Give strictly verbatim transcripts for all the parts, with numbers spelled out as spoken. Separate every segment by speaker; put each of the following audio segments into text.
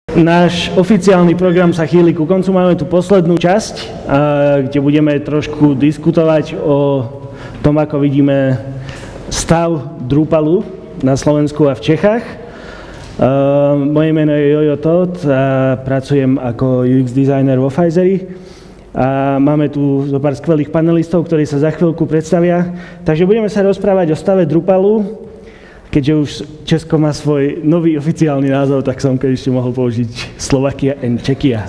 Speaker 1: Náš oficiálny program sa chýli ku koncu. Máme tu poslednú časť, kde budeme trošku diskutovať o tom, ako vidíme stav Drupalu na Slovensku a v Čechách. Moje meno je Jojo Todt a pracujem ako ú ex designer vo Pfizeri. A máme tu zo pár skvelých panelistov, ktorí sa za chvíľku predstavia. Takže budeme sa rozprávať o stave Drupalu. Keďže už Česko má svoj nový oficiálny názov, tak som ešte mohol použiť Slovakia and Czechia.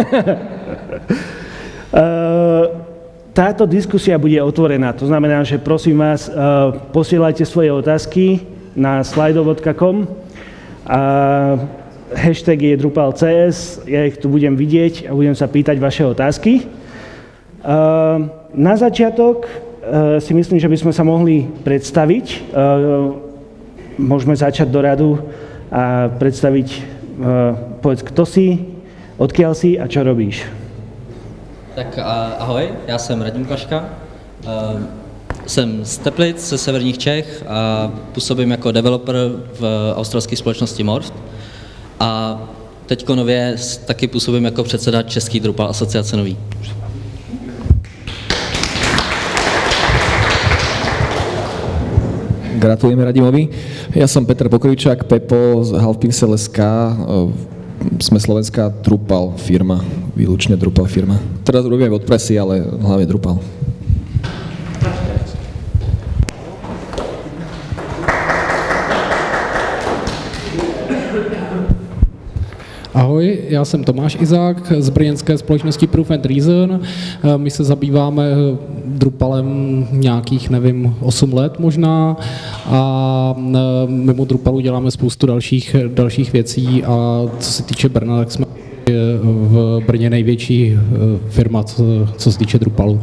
Speaker 1: Táto diskusia bude otvorená, to znamená, že prosím vás, posielajte svoje otázky na slido bodka com a hashtag je DrupalCS, ja ich tu budem vidieť a budem sa pýtať vaše otázky. Na začiatok si myslím, že by sme sa mohli predstaviť. Môžeme začať do radu a predstaviť, uh, povedz, kto si, odkiaľ si a čo robíš.
Speaker 2: Tak ahoj, já jsem Radim Klaška, uh, jsem z Teplic, ze severních Čech a působím jako developer v australské společnosti Morph. A teďko nově taky působím jako předseda Český Drupal asociace nový.
Speaker 3: Gratulujeme Radimovi. Ja som Peter Pokrýčak, Pepo z Halfpixel bodka es ká. Sme slovenská Drupal firma, výlučne Drupal firma. Teraz robíme WordPressy, ale hlavne Drupal.
Speaker 4: Ahoj, já jsem Tomáš Izák z brněnské společnosti Proof and Reason. My se zabýváme Drupalem nějakých, nevím, osm let možná a mimo Drupalu děláme spoustu dalších, dalších věcí a co se týče Brna, tak jsme v Brně největší firma, co, co se týče Drupalu.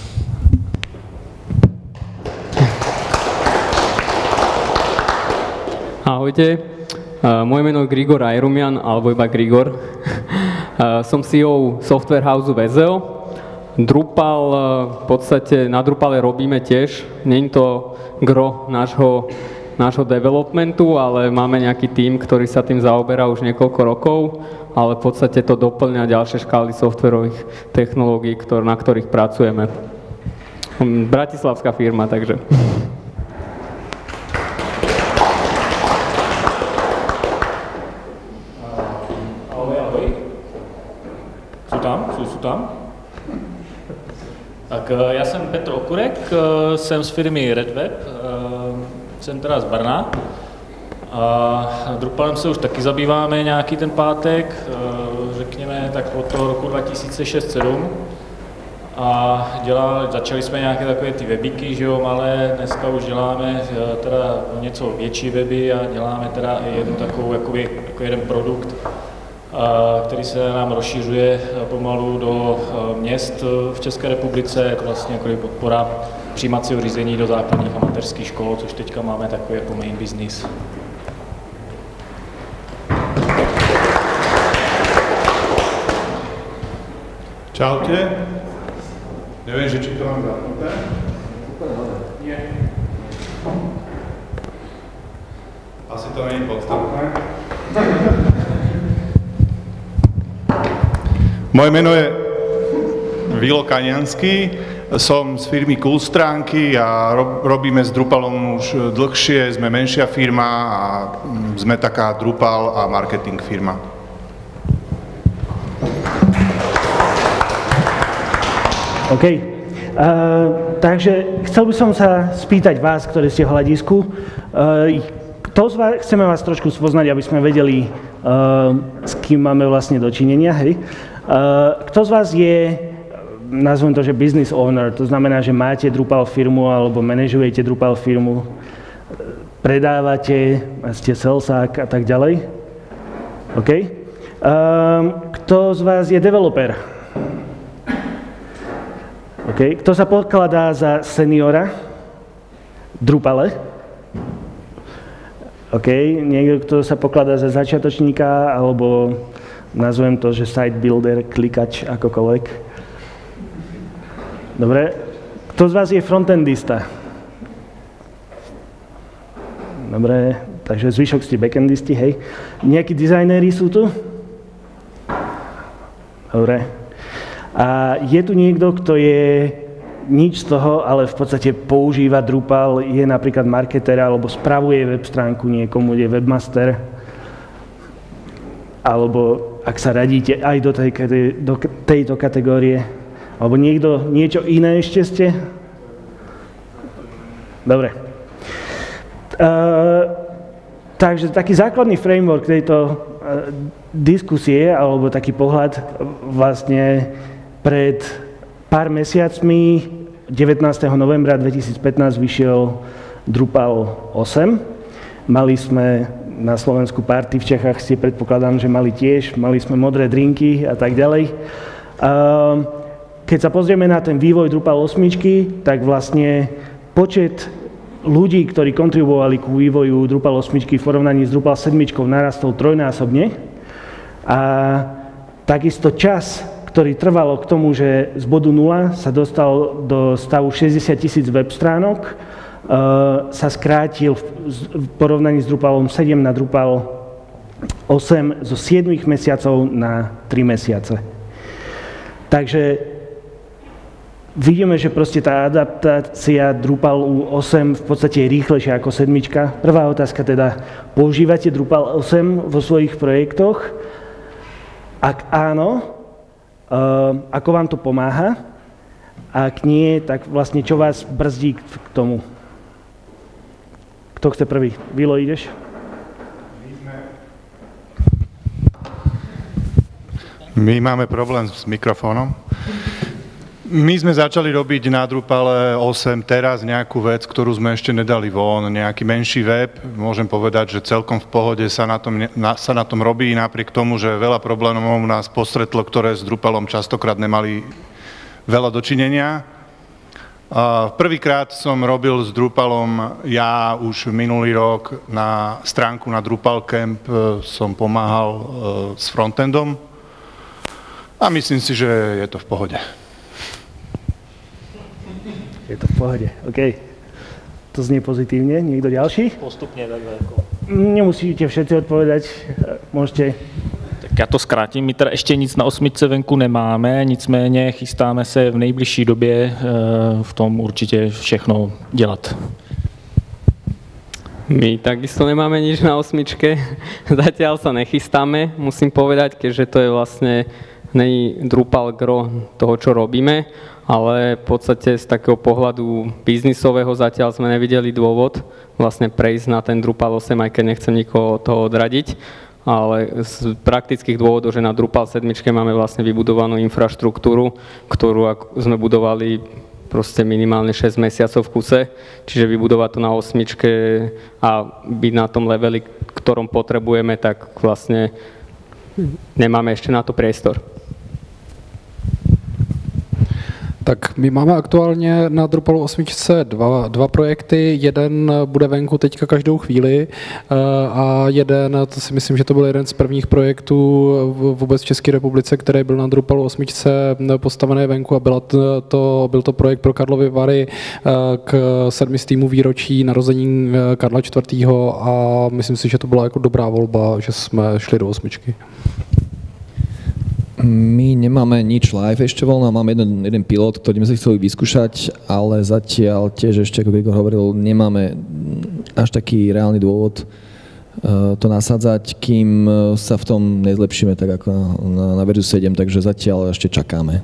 Speaker 5: Ahojte. Uh, moje meno je Grigor Ajrumian, alebo iba Grigor. Uh, som sí í ó Software House Vezel. Drupal, uh, v podstate na Drupale robíme tiež. Nie je to gro nášho, nášho developmentu, ale máme nejaký tím, ktorý sa tým zaoberá už niekoľko rokov, ale v podstate to doplňa ďalšie škály softwarových technológií, ktor- na ktorých pracujeme. Um, bratislavská firma, takže...
Speaker 6: Tam. Tak já jsem Petr Okurek, jsem z firmy RedWeb, jsem teda z Brna a Drupalem se už taky zabýváme nějaký ten pátek, řekněme tak od toho roku dva tisíce šest sedm a dělali, začali jsme nějaké takové ty webíky, že jo, malé, dneska už děláme teda něco větší weby a děláme teda i jednu takovou, jakoby, jako jeden produkt, který se nám rozšiřuje pomalu do měst v České republice. Je to vlastně jako podpora přijímacího řízení do základních a mateřských škol, což teďka máme takový jako main business.
Speaker 7: Čaute. Neviem, že či to mám zapnuté. Nie. Asi to nie je podstatné. Moje meno je Vilo Kaniansky, som z firmy Coolstránky a rob, robíme s Drupalom už dlhšie, sme menšia firma a sme taká Drupal a marketing firma.
Speaker 1: OK. Uh, takže chcel by som sa spýtať vás, ktorí ste v hľadisku. Uh, kto z vás, chceme vás trošku spoznať, aby sme vedeli, uh, s kým máme vlastne dočinenia, hej? Uh, kto z vás je, nazvem to, že business owner, to znamená, že máte Drupal firmu alebo manažujete Drupal firmu, predávate, ste salesák a tak ďalej? OK. Uh, kto z vás je developer? OK. Kto sa pokladá za seniora Drupale? OK. Niekto, kto sa pokladá za začiatočníka alebo nazvem to, že site builder, klikač, akokoľvek. Dobre. Kto z vás je frontendista? Dobre, takže zvyšok ste backendisti, hej. Nejakí dizajnéri sú tu? Dobre. A je tu niekto, kto je nič z toho, ale v podstate používa Drupal, je napríklad marketer alebo spravuje web stránku niekomu, je webmaster, alebo ak sa radíte aj do, tej, do tejto kategórie, alebo niekto niečo iné ešte ste? Dobre. Uh, takže taký základný framework tejto uh, diskusie, alebo taký pohľad vlastne pred pár mesiacmi, devätnásteho novembra dvetisícpätnásť vyšiel Drupal osem. Mali sme na Slovensku party, v Čechách ste predpokladám, že mali tiež, mali sme modré drinky a tak ďalej. Uh, keď sa pozrieme na ten vývoj Drupal osem, tak vlastne počet ľudí, ktorí kontribuovali ku vývoju Drupal osem v porovnaní s Drupal sedem narastol trojnásobne a takisto čas, ktorý trvalo k tomu, že z bodu nula sa dostal do stavu šesťdesiat tisíc web stránok, sa skrátil v porovnaní s Drupalom sedem na Drupal osem zo siedmich mesiacov na tri mesiace. Takže vidíme, že proste tá adaptácia Drupalu osem v podstate je rýchlejšia ako sedmička. Prvá otázka teda, používate Drupal osem vo svojich projektoch? Ak áno, ako vám to pomáha? Ak nie, tak vlastne čo vás brzdí k tomu? Kto chce prvý? Vilo, ideš?
Speaker 7: My máme problém s mikrofónom. My sme začali robiť na Drupale osem teraz nejakú vec, ktorú sme ešte nedali von, nejaký menší web. Môžem povedať, že celkom v pohode sa na tom, na, sa na tom robí, napriek tomu, že veľa problémov nás postretlo, ktoré s Drupalom častokrát nemali veľa dočinenia. Prvýkrát som robil s Drupalom ja už minulý rok na stránku na Drupal Camp, som pomáhal s frontendom a myslím si, že je to v pohode.
Speaker 1: Je to v pohode, OK. To znie pozitívne. Niekto ďalší?
Speaker 6: Postupne takhle ako.
Speaker 1: Nemusíte všetci odpovedať, môžete.
Speaker 6: Tak já to zkrátím, my teda ještě nic na osmičce venku nemáme, nicméně chystáme se v nejbližší době v tom určitě všechno dělat.
Speaker 5: My takisto nemáme nič na osmičke, zatiaľ sa nechystáme, musím povedať, keďže to je vlastne není Drupal gro toho, čo robíme, ale v podstate z takého pohľadu biznisového zatiaľ sme nevideli dôvod vlastne prejsť na ten Drupal osem, aj keď nechcem nikoho od toho odradiť, ale z praktických dôvodov, že na Drupal sedem máme vlastne vybudovanú infraštruktúru, ktorú sme budovali proste minimálne šesť mesiacov v kuse, čiže vybudovať to na osmičke a byť na tom leveli, ktorom potrebujeme, tak vlastne nemáme ešte na to priestor.
Speaker 4: Tak my máme aktuálně na Drupalu osm dva, dva projekty, jeden bude venku teďka každou chvíli a jeden, to si myslím, že to byl jeden z prvních projektů vůbec v České republice, který byl na Drupalu osm postavený venku a byla to, to, byl to projekt pro Karlovy Vary k sedmistýmu výročí narození Karla čtvrtého a myslím si, že to byla jako dobrá volba, že jsme šli do osmičky.
Speaker 3: My nemáme nič live ešte voľno, máme jeden, jeden pilot, ktorý sme si chceli vyskúšať, ale zatiaľ tiež ešte, ako Grigor hovoril, nemáme až taký reálny dôvod to nasádzať, kým sa v tom nezlepšíme tak ako na, na verziu sedem, takže zatiaľ ešte čakáme.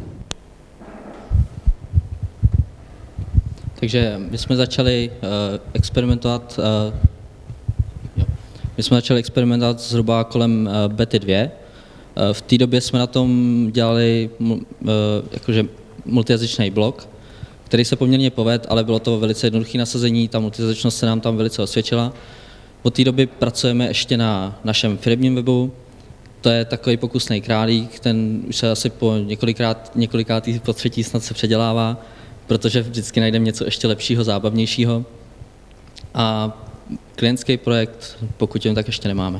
Speaker 2: Takže my jsme začali uh, experimentovat, uh, jo. my jsme začali experimentovat zhruba kolem uh, bety dvě. V té době jsme na tom dělali jakože multijazyčný blok, který se poměrně povedl, ale bylo to velice jednoduché nasazení, ta multijazyčnost se nám tam velice osvědčila. Od té doby pracujeme ještě na našem firemním webu, to je takový pokusný králík, ten už se asi po několikrát, několikátý, po třetí snad se předělává, protože vždycky najdeme něco ještě lepšího, zábavnějšího. A klientský projekt, pokud jen tak ještě nemáme.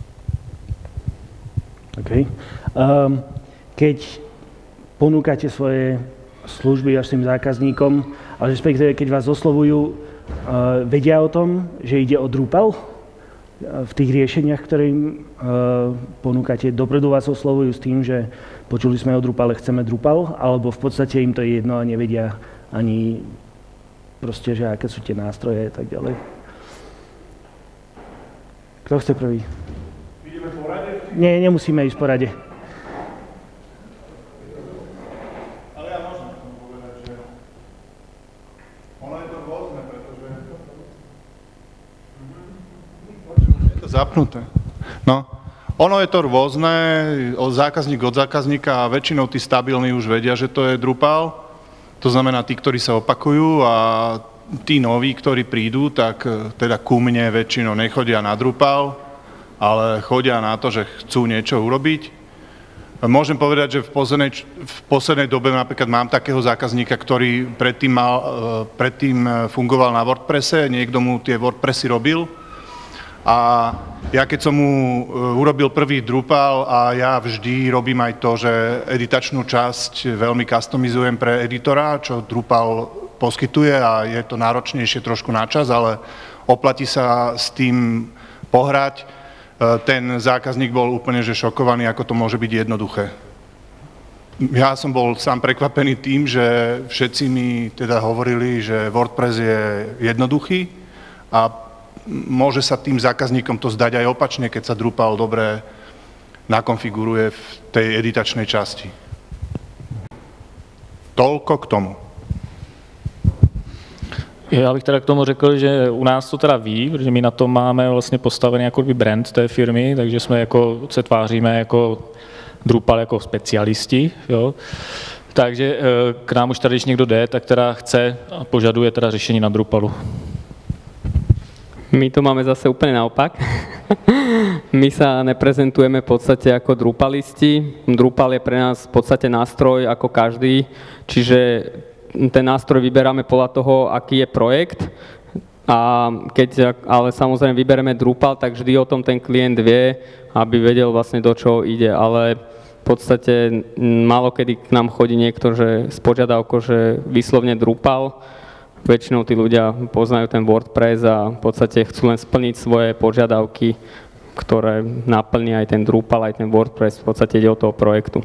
Speaker 1: Okay. Um, keď ponúkate svoje služby vašim zákazníkom, ale respektíve keď vás oslovujú, uh, vedia o tom, že ide o Drupal? v tých riešeniach, ktoré im ponúkate, dopredu vás oslovujú s tým, že počuli sme o Drupale, chceme Drupal, alebo v podstate im to je jedno a nevedia ani proste, že aké sú tie nástroje a tak ďalej. Kto chce prvý?
Speaker 7: Ideme po rade?
Speaker 1: Nie, nemusíme ísť po rade.
Speaker 7: Ale ja môžem povedať, že ono je to rôzne, pretože je to zapnuté. No, ono je to rôzne, od zákazník od zákazníka a väčšinou tí stabilní už vedia, že to je Drupal. To znamená tí, ktorí sa opakujú a tí noví, ktorí prídu, tak teda ku mne väčšinou nechodia na Drupal, ale chodia na to, že chcú niečo urobiť. Môžem povedať, že v poslednej, v poslednej dobe napríklad mám takého zákazníka, ktorý predtým, mal, predtým fungoval na WordPresse, niekto mu tie WordPressy robil. A ja keď som mu urobil prvý Drupal a ja vždy robím aj to, že editačnú časť veľmi customizujem pre editora, čo Drupal poskytuje a je to náročnejšie trošku na čas, ale oplatí sa s tým pohrať. Ten zákazník bol úplne že šokovaný, ako to môže byť jednoduché. Ja som bol sám prekvapený tým, že všetci mi teda hovorili, že WordPress je jednoduchý a môže sa tým zákazníkom to zdať aj opačne, keď sa Drupal dobre nakonfiguruje v tej editačnej časti. Toľko k tomu.
Speaker 6: Já bych teda k tomu řekl, že u nás to teda ví, protože my na tom máme vlastně postavený jako brand té firmy, takže jsme jako, se tváříme jako Drupal jako specialisti, jo. Takže k nám už tady, když někdo jde, tak teda chce a požaduje teda řešení na Drupalu.
Speaker 5: My to máme zase úplne naopak. My sa neprezentujeme v podstate ako Drupalisti. Drupal je pre nás v podstate nástroj ako každý, čiže ten nástroj vyberáme podľa toho, aký je projekt. A keď ale samozrejme vybereme Drupal, tak vždy o tom ten klient vie, aby vedel vlastne do čoho ide. Ale v podstate málo kedy k nám chodí niekto, že s požiadavkou, že vyslovne Drupal. Väčšinou tí ľudia poznajú ten WordPress a v podstate chcú len splniť svoje požiadavky, ktoré naplní aj ten Drupal, aj ten WordPress. V podstate ide o toho projektu.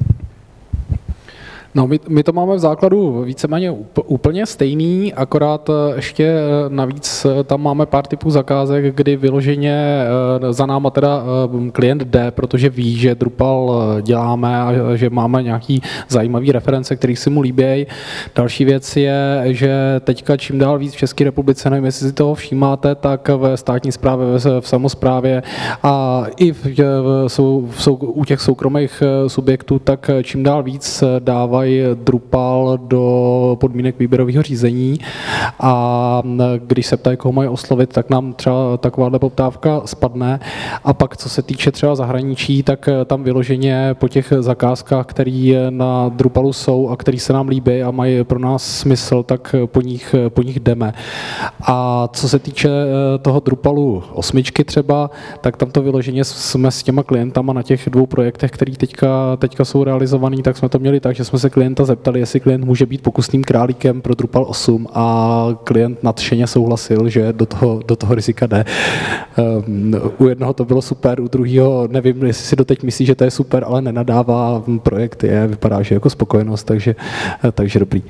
Speaker 4: No, my, my to máme v základu víceméně úplně stejný, akorát ještě navíc tam máme pár typů zakázek, kdy vyloženě za náma teda klient jde, protože ví, že Drupal děláme a že máme nějaký zajímavý reference, který si mu líbějí. Další věc je, že teďka čím dál víc v České republice, nevím, jestli si toho všímáte, tak ve státní správě, v samosprávě a i v, v, v, u těch soukromých subjektů, tak čím dál víc dává Drupal do podmínek výběrového řízení a když se ptají, koho mají oslovit, tak nám třeba takováhle poptávka spadne. A pak, co se týče třeba zahraničí, tak tam vyloženě po těch zakázkách, které na Drupalu jsou a které se nám líbí a mají pro nás smysl, tak po nich, po nich jdeme. A co se týče toho Drupalu osmičky třeba, tak tam to vyloženě jsme s těma klientama na těch dvou projektech, které teďka, teďka jsou realizovaný, tak jsme to měli tak, že jsme se klienta zeptali, jestli klient může být pokusným králíkem pro Drupal osm a klient nadšeně souhlasil, že do toho, do toho rizika jde. Um, u jednoho to bylo super, u druhého nevím, jestli si doteď myslí, že to je super, ale nenadává, projekt je, vypadá, že jako spokojenost, takže, takže dobrý.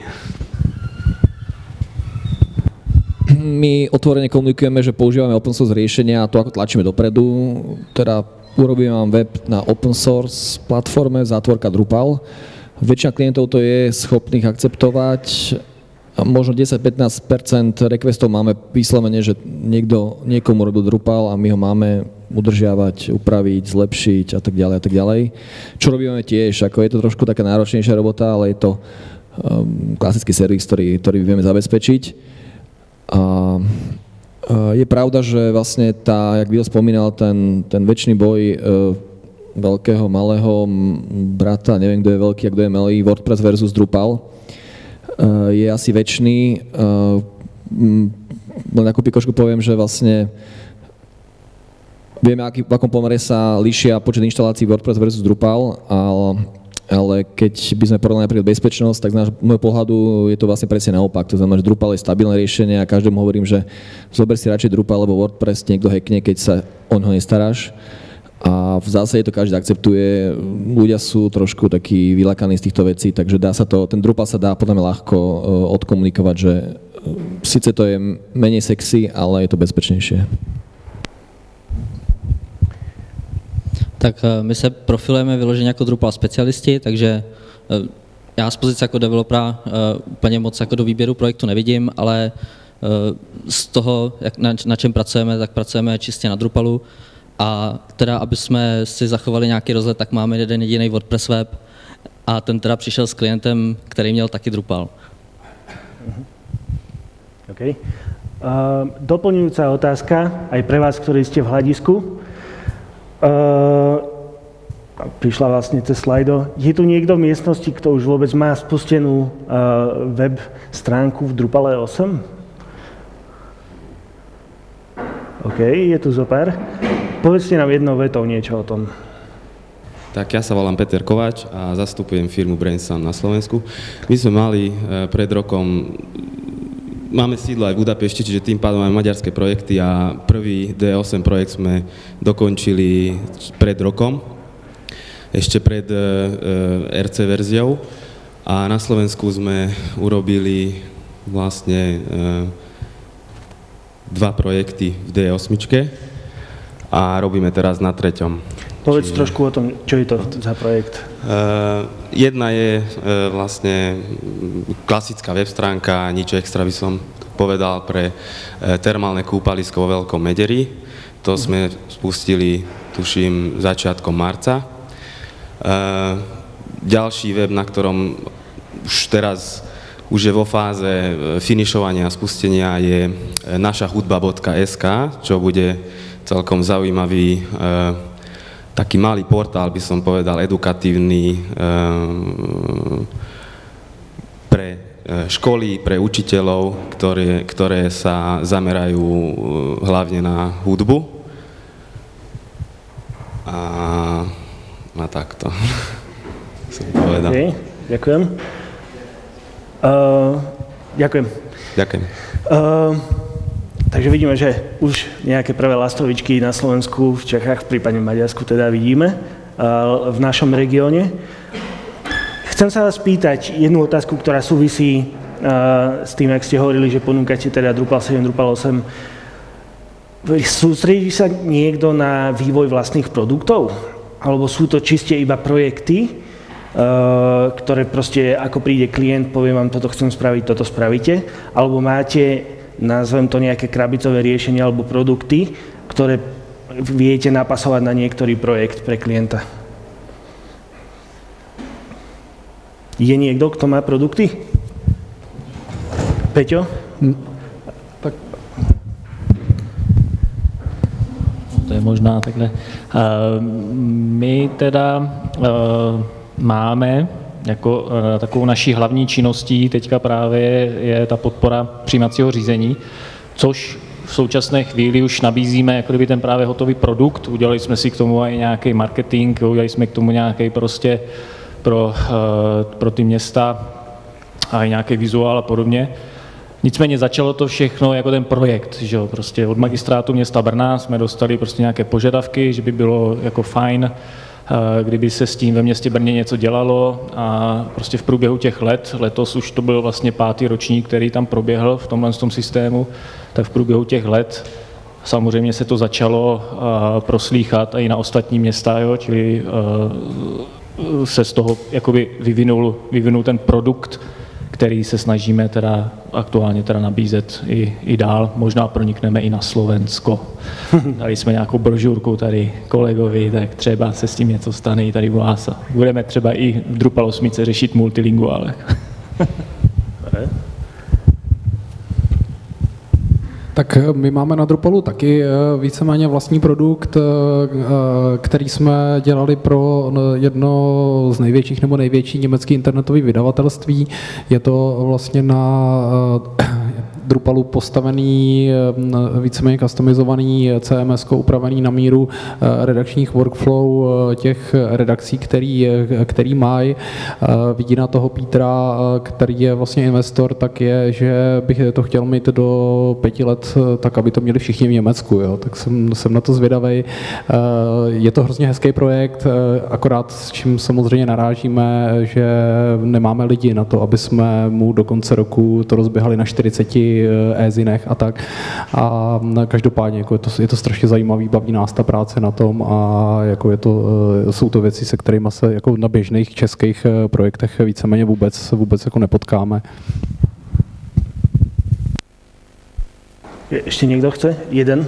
Speaker 3: My otvorene komunikujeme, že používame open source riešenia a to, ako tlačíme dopredu, teda urobíme vám web na open source platforme, zátvorka Drupal. Väčšina klientov to je schopných akceptovať. Možno desať až pätnásť percent requestov máme vyslovene, že niekto, niekomu robil Drupal a my ho máme udržiavať, upraviť, zlepšiť a tak ďalej a tak ďalej. Čo robíme tiež, ako je to trošku taká náročnejšia robota, ale je to um, klasický servis, ktorý, ktorý vieme zabezpečiť. A uh, je pravda, že vlastne tá, jak Will spomínal, ten, ten večný boj uh, veľkého, malého brata, neviem, kto je veľký a kto je malý, WordPress versus Drupal, je asi večný. Len ako pikošku poviem, že vlastne vieme, aký, v akom pomere sa líšia počet inštalácií WordPress versus Drupal, ale ale keď by sme porovnali napríklad bezpečnosť, tak z nášho môjho pohľadu je to vlastne presne naopak. To znamená, že Drupal je stabilné riešenie a každému hovorím, že zober si radšej Drupal, lebo WordPress niekto hackne, keď sa o ňo nestaráš. A v zásade to každý akceptuje. Ľudia sú trošku takí vylakaní z týchto vecí, takže dá sa to, ten Drupal sa dá podľa mňa ľahko odkomunikovať, že síce to je menej sexy, ale je to bezpečnejšie.
Speaker 2: Tak my se profilujeme vyloženě jako Drupal specialisti, takže já z pozice jako developera úplně moc jako do výběru projektu nevidím, ale z toho, jak na, na čem pracujeme, tak pracujeme čistě na Drupalu. A teda, aby jsme si zachovali nějaký rozhled, tak máme jeden jediný WordPress web a ten teda přišel s klientem, který měl taky Drupal.
Speaker 1: Okay. Uh, doplňujúca otázka aj pre vás, ktorí ste v hľadisku. Uh, prišla vlastne cez slajdo. Je tu niekto v miestnosti, kto už vôbec má spustenú uh, web stránku v Drupale osem? OK, je tu zopár. Povedzte nám jednou vetou niečo o tom.
Speaker 8: Tak ja sa volám Peter Kováč a zastupujem firmu Brainsun na Slovensku. My sme mali uh, pred rokom, máme sídlo aj v Budapešti, čiže tým pádom máme maďarské projekty a prvý D osem projekt sme dokončili pred rokom, ešte pred uh, er cé verziou a na Slovensku sme urobili vlastne uh, dva projekty v D osem a robíme teraz na treťom.
Speaker 1: Povedz Čiže... trošku o tom, čo je to za projekt.
Speaker 8: Uh, jedna je uh, vlastne klasická web stránka, nič extra by som povedal, pre uh, termálne kúpalisko vo Veľkom Mederi. To sme spustili, tuším, začiatkom marca. Uh, ďalší web, na ktorom už teraz už je vo fáze finišovania a spustenia, je naša hudba bodka es ká, čo bude celkom zaujímavý uh, taký malý portál, by som povedal, edukatívny e, pre školy, pre učiteľov, ktoré, ktoré sa zamerajú hlavne na hudbu. A, a takto som povedal.
Speaker 1: Okay, ďakujem. Uh, ďakujem.
Speaker 8: Ďakujem.
Speaker 1: Uh, Takže vidíme, že už nejaké prvé lastovičky na Slovensku, v Čechách, prípadne v Maďarsku teda vidíme v našom regióne. Chcem sa vás pýtať jednu otázku, ktorá súvisí s tým, ak ste hovorili, že ponúkate teda Drupal sedem, Drupal osem. Sústredí sa niekto na vývoj vlastných produktov? Alebo sú to čiste iba projekty, ktoré proste, ako príde klient, povie vám, toto chcem spraviť, toto spravíte? Alebo máte, nazvem to nejaké krabicové riešenia alebo produkty, ktoré viete napasovať na niektorý projekt pre klienta. Je niekto, kto má produkty? Peťo? Hm.
Speaker 6: Tak. To je možná takhle. Uh, my teda uh, máme jako e, takovou naší hlavní činností teďka právě je ta podpora přijímacího řízení, což v současné chvíli už nabízíme jako kdyby ten právě hotový produkt. Udělali jsme si k tomu i nějaký marketing, udělali jsme k tomu nějaký prostě pro, e, pro ty města a i nějaký vizuál a podobně. Nicméně začalo to všechno jako ten projekt, že jo, prostě od magistrátu města Brna jsme dostali prostě nějaké požadavky, že by bylo jako fajn, kdyby se s tím ve městě Brně něco dělalo a prostě v průběhu těch let, letos už to byl vlastně pátý ročník, který tam proběhl v tomhle tom systému, tak v průběhu těch let samozřejmě se to začalo proslýchat i na ostatní města, jo, čili se z toho jakoby vyvinul, vyvinul ten produkt, který se snažíme teda aktuálně teda nabízet i, i dál. Možná pronikneme i na Slovensko. Dali jsme nějakou brožurku tady kolegovi, tak třeba se s tím něco stane i tady u vás. Budeme třeba i v Drupal osm řešit multilinguále.
Speaker 4: Tak my máme na Drupalu taky víceméně vlastní produkt, který jsme dělali pro jedno z největších nebo největší německý internetový vydavatelství. Je to vlastně na Drupalu postavený, víceméně customizovaný C M S, upravený na míru redakčních workflow těch redakcí, který, který mají. Vidina toho Petra, který je vlastně investor, tak je, že bych to chtěl mít do pěti let, tak aby to měli všichni v Německu. Jo. Tak jsem, jsem na to zvědavej. Je to hrozně hezký projekt, akorát s čím samozřejmě narážíme, že nemáme lidi na to, aby jsme mu do konce roku to rozběhali na čtyřiceti e-zinech a tak. A každopádně jako je, to, je to strašně zajímavý, baví nás ta práce na tom a jako je to, jsou to věci, se kterými se jako na běžných českých projektech víceméně vůbec, vůbec jako nepotkáme.
Speaker 1: Ještě někdo chce? Jeden?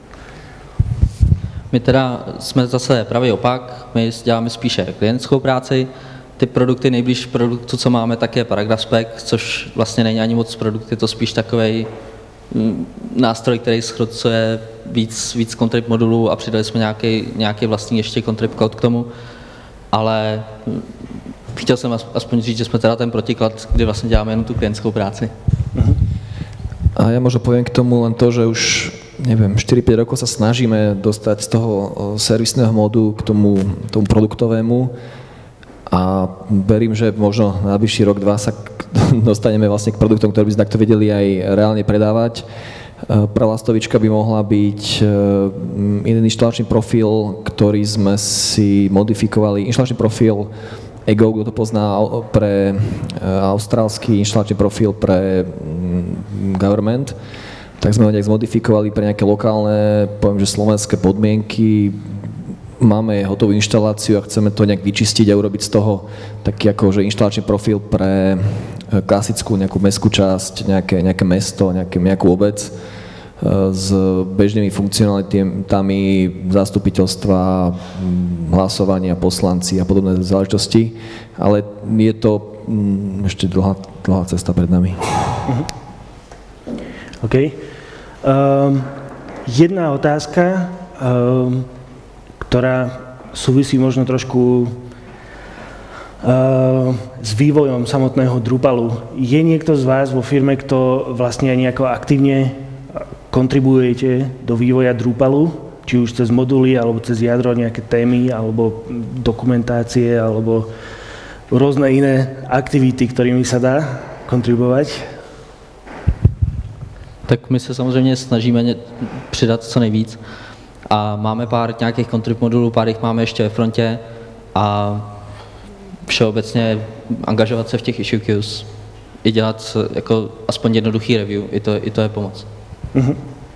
Speaker 2: My teda jsme zase pravý opak, my děláme spíše klientskou práci. Ty produkty, nejblíž produktu, co máme, tak je Paragraph Spec, což vlastně není ani moc produkt, je to spíš takovej nástroj, který schrocuje víc, víc contrib modulů a přidali jsme nějaký, nějaký vlastní ještě contrib kód k tomu, ale chtěl jsem aspoň říct, že jsme teda ten protiklad, kdy vlastně děláme jenom tu klientskou práci.
Speaker 3: A ja možno poviem k tomu len to, že už neviem, štyri päť rokov sa snažíme dostať z toho servisného módu k tomu, tomu produktovému a verím, že možno na najbližší rok, dva sa dostaneme vlastne k produktom, ktoré by sme takto vedeli aj reálne predávať. Prvá lastovička by mohla byť jeden inštalačný profil, ktorý sme si modifikovali, inštalačný profil Ego, kto to pozná, pre austrálsky inštalačný profil pre government, tak sme ho nejak zmodifikovali pre nejaké lokálne, poviem, že slovenské podmienky. Máme hotovú inštaláciu a chceme to nejak vyčistiť a urobiť z toho taký akože inštalačný profil pre klasickú nejakú mestskú časť, nejaké, nejaké mesto, nejaké, nejakú obec s bežnými funkcionalitami zastupiteľstva, hlasovania, poslanci a podobné záležitosti, ale je to ešte dlhá, dlhá cesta pred nami.
Speaker 1: Uh-huh. OK. Um, jedna otázka, um, ktorá súvisí možno trošku uh, s vývojom samotného Drupalu. Je niekto z vás vo firme, kto vlastne aj nejako aktívne kontribuujete do vývoja Drupalu, či už cez moduly, alebo cez jadro, nejaké témy, alebo dokumentácie, alebo rôzne iné aktivity, ktorými sa dá kontribuovať?
Speaker 2: Tak my se samozřejmě snažíme přidat co nejvíc a máme pár nějakých contrib modulů, pár jich máme ještě ve frontě a všeobecně angažovat se v těch issue queues i dělat jako aspoň jednoduchý review, i to, i to je pomoc. Uh-huh.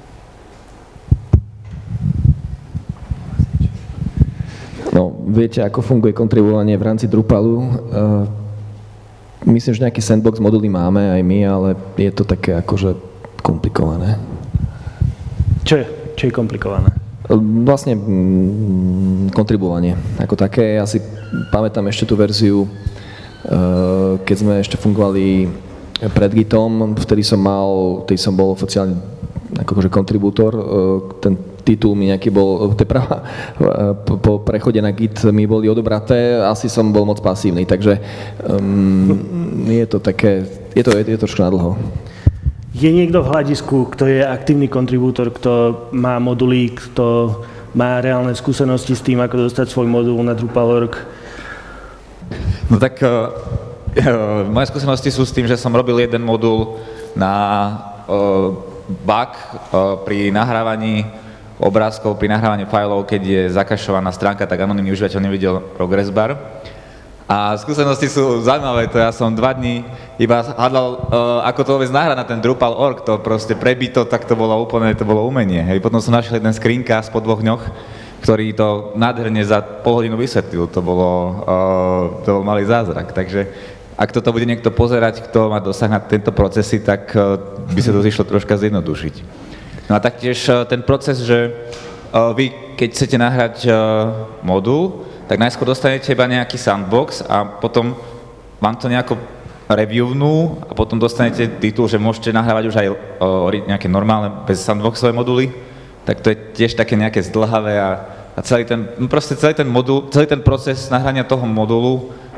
Speaker 3: No, viete, ako funguje kontribuovanie v rámci Drupalu. Myslím, že nejaký sandbox moduly máme aj my, ale je to také akože komplikované.
Speaker 1: Čo je? Čo je komplikované?
Speaker 3: Vlastne mm, kontribuovanie ako také. Ja si pamätám ešte tú verziu, keď sme ešte fungovali pred Gitom, vtedy som mal, vtedy som bol oficiálne akože kontribútor, ten titul mi nejaký bol, teprva po prechode na Git mi boli odobraté, asi som bol moc pasívny, takže um, je to také, je to, je, je to trošku nadlho.
Speaker 1: Je niekto v hľadisku, kto je aktívny kontribútor, kto má moduly, kto má reálne skúsenosti s tým, ako dostať svoj modul na Drupal bodka org?
Speaker 9: No tak uh, uh, moje skúsenosti sú s tým, že som robil jeden modul na uh, bug uh, pri nahrávaní obrázkov, pri nahrávaní fajlov, keď je zakašovaná stránka, tak anonymný užívateľ nevidel progress bar. A skúsenosti sú zaujímavé, to ja som dva dní iba hľadal, uh, ako to vôbec nahrať na ten Drupal bodka org, to proste prebito, tak to bolo úplne, to bolo umenie. Hej. Potom som našiel jeden screencast po dvoch dňoch, ktorý to nádherne za pol hodinu vysvetlil, to bolo, uh, to bol malý zázrak. Takže ak toto bude niekto pozerať, kto má dosah na tento procesy, tak uh, by sa to zišlo troška zjednodušiť. No a taktiež uh, ten proces, že uh, vy, keď chcete nahrať uh, modul, tak najskôr dostanete iba nejaký sandbox a potom vám to nejako reviewnú a potom dostanete titul, že môžete nahrávať už aj uh, nejaké normálne bez sandboxové moduly, tak to je tiež také nejaké zdĺhavé a, a celý ten, proste celý ten modul, celý ten proces nahrania toho modulu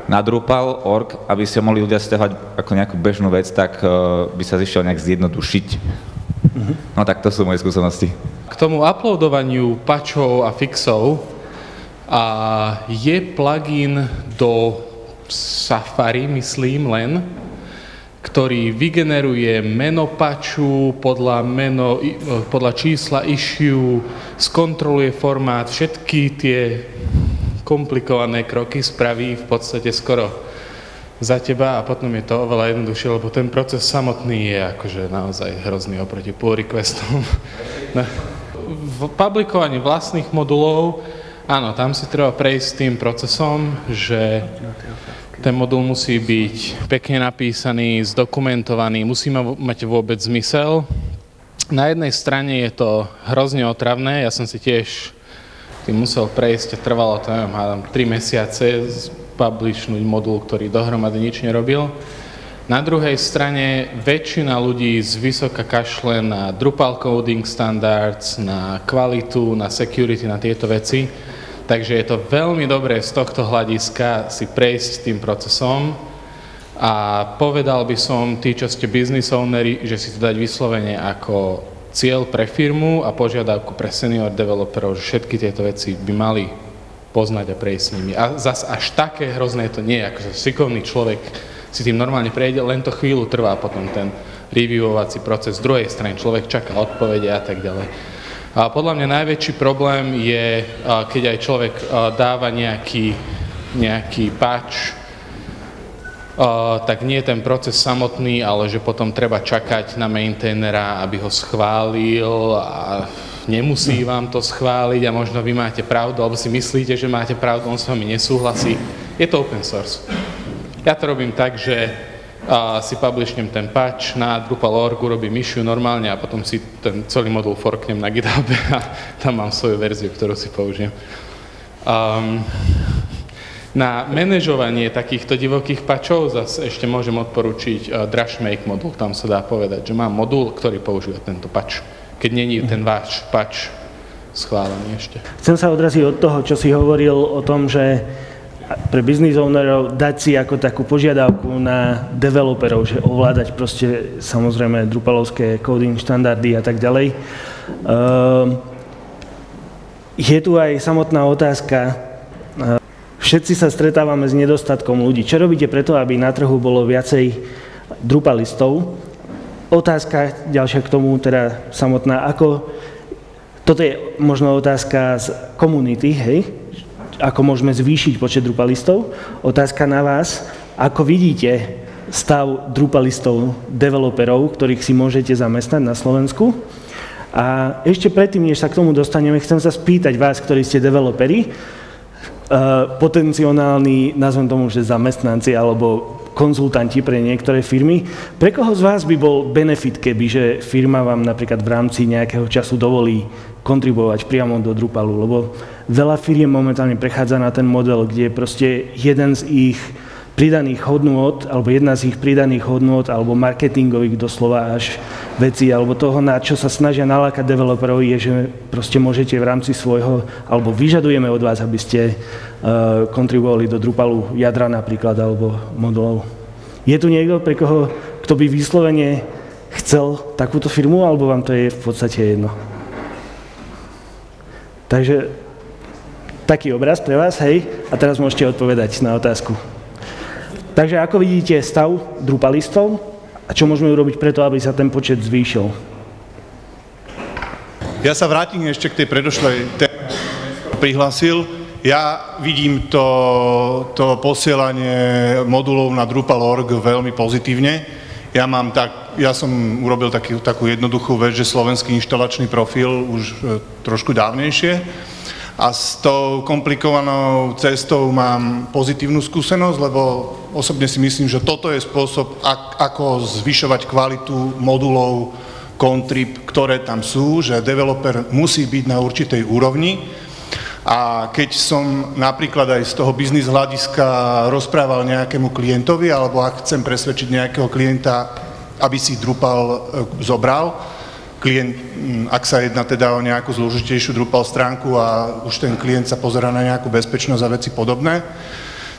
Speaker 9: na Drupal bodka org, aby si ho mohli ľudia stiahovať ako nejakú bežnú vec, tak uh, by sa zišiel nejak zjednodušiť. Uh-huh. No tak to sú moje skúsenosti.
Speaker 10: K tomu uploadovaniu patchov a fixov a je plugin do Safari, myslím len, ktorý vygeneruje meno patchu podľa, meno, podľa čísla issue, skontroluje formát, všetky tie komplikované kroky spraví v podstate skoro za teba a potom je to oveľa jednoduchšie, lebo ten proces samotný je akože naozaj hrozný oproti pull requestom. V publikovaní vlastných modulov, áno, tam si treba prejsť tým procesom, že ten modul musí byť pekne napísaný, zdokumentovaný, musí mať vôbec zmysel. Na jednej strane je to hrozne otravné, ja som si tiež tým musel prejsť a trvalo to, neviem, hádam, tri mesiace publishnúť modul, ktorý dohromady nič nerobil. Na druhej strane väčšina ľudí z vysoka kašle na Drupal Coding Standards, na kvalitu, na security, na tieto veci. Takže je to veľmi dobré z tohto hľadiska si prejsť tým procesom a povedal by som, tí, čo ste business owneri, že si to dať vyslovene ako cieľ pre firmu a požiadavku pre senior developerov, že všetky tieto veci by mali poznať a prejsť s nimi. A zas až také hrozné to nie je, akože šikovný človek si tým normálne prejde, len to chvíľu trvá potom ten reviewovací proces. Z druhej strany človek čaká odpovede a tak ďalej. A podľa mňa najväčší problém je, keď aj človek dáva nejaký, nejaký patch, Uh, tak nie je ten proces samotný, ale že potom treba čakať na maintainera, aby ho schválil a nemusí vám to schváliť a možno vy máte pravdu, alebo si myslíte, že máte pravdu, on s vami nesúhlasí. Je to open source. Ja to robím tak, že uh, si publishnem ten patch na Drupal bodka org, robím issue normálne a potom si ten celý modul forknem na GitHub a tam mám svoju verziu, ktorú si použijem. Um, Na manažovanie takýchto divokých patchov zase ešte môžem odporučiť uh, Drushmake modul. Tam sa dá povedať, že mám modul, ktorý používa tento patch, keď není ten váš patch schválený ešte.
Speaker 1: Chcem sa odraziť od toho, čo si hovoril o tom, že pre business ownerov dať si ako takú požiadavku na developerov, že ovládať proste samozrejme drupalovské coding štandardy a tak ďalej. Uh, je tu aj samotná otázka. Uh, Všetci sa stretávame s nedostatkom ľudí. Čo robíte preto, aby na trhu bolo viacej drupalistov? Otázka ďalšia k tomu, teda samotná, ako... Toto je možno otázka z komunity, hej? Ako môžeme zvýšiť počet drupalistov? Otázka na vás, ako vidíte stav drupalistov, developerov, ktorých si môžete zamestnať na Slovensku? A ešte predtým, než sa k tomu dostaneme, chcem sa spýtať vás, ktorí ste developeri, Uh, potenciálni, nazvem tomu, že zamestnanci alebo konzultanti pre niektoré firmy. Pre koho z vás by bol benefit, keby že firma vám napríklad v rámci nejakého času dovolí kontribuovať priamo do Drupalu? Lebo veľa firiem momentálne prechádza na ten model, kde proste jeden z ich pridaných hodnôt, alebo jedna z ich pridaných hodnôt, alebo marketingových doslova až veci, alebo toho, na čo sa snažia nalákať developerov, je, že proste môžete v rámci svojho, alebo vyžadujeme od vás, aby ste uh, kontribuovali do Drupalu jadra napríklad, alebo modulov. Je tu niekto, pre koho, kto by vyslovene chcel takúto firmu, alebo vám to je v podstate jedno? Takže taký obraz pre vás, hej, a teraz môžete odpovedať na otázku. Takže ako vidíte stav drupalistov a čo môžeme urobiť preto, aby sa ten počet zvýšil?
Speaker 7: Ja sa vrátim ešte k tej predošlej téme, prihlásil. Ja vidím to, to posielanie modulov na Drupal bodka org veľmi pozitívne. Ja, mám tak, ja som urobil taký, takú jednoduchú vec, že slovenský inštalačný profil už trošku dávnejšie. A s tou komplikovanou cestou mám pozitívnu skúsenosť, lebo osobne si myslím, že toto je spôsob, ako zvyšovať kvalitu modulov Contrib, ktoré tam sú, že developer musí byť na určitej úrovni. A keď som napríklad aj z toho biznis hľadiska rozprával nejakému klientovi, alebo ak chcem presvedčiť nejakého klienta, aby si Drupal zobral, klient, ak sa jedná teda o nejakú zložitejšiu Drupal stránku a už ten klient sa pozerá na nejakú bezpečnosť a veci podobné,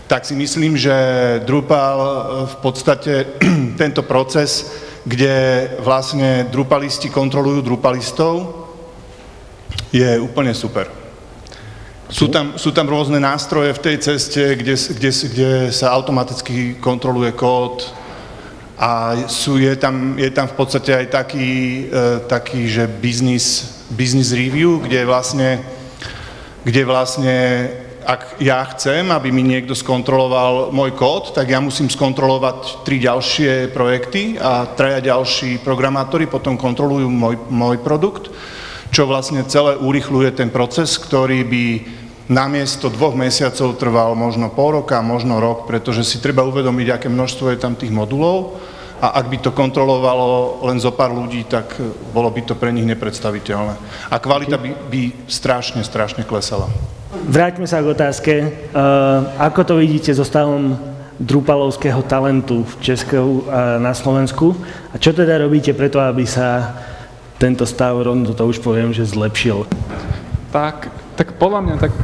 Speaker 7: tak si myslím, že Drupal v podstate tento proces, kde vlastne Drupalisti kontrolujú Drupalistov, je úplne super. Sú tam, sú tam rôzne nástroje v tej ceste, kde, kde, kde sa automaticky kontroluje kód a sú, je, tam, je tam v podstate aj taký, e, taký že business, business review, kde vlastne, kde vlastne ak ja chcem, aby mi niekto skontroloval môj kód, tak ja musím skontrolovať tri ďalšie projekty a traja ďalší programátori potom kontrolujú môj, môj produkt, čo vlastne celé urýchľuje ten proces, ktorý by namiesto dvoch mesiacov trval možno pol roka, možno rok, pretože si treba uvedomiť, aké množstvo je tam tých modulov a ak by to kontrolovalo len zo pár ľudí, tak bolo by to pre nich nepredstaviteľné. A kvalita by, by strašne, strašne klesala.
Speaker 1: Vráťme sa k otázke. Ako to vidíte so stavom drupalovského talentu v Česku a na Slovensku? A čo teda robíte preto, aby sa tento stav, rovno to už poviem, že zlepšil?
Speaker 11: Tak, tak podľa mňa tak...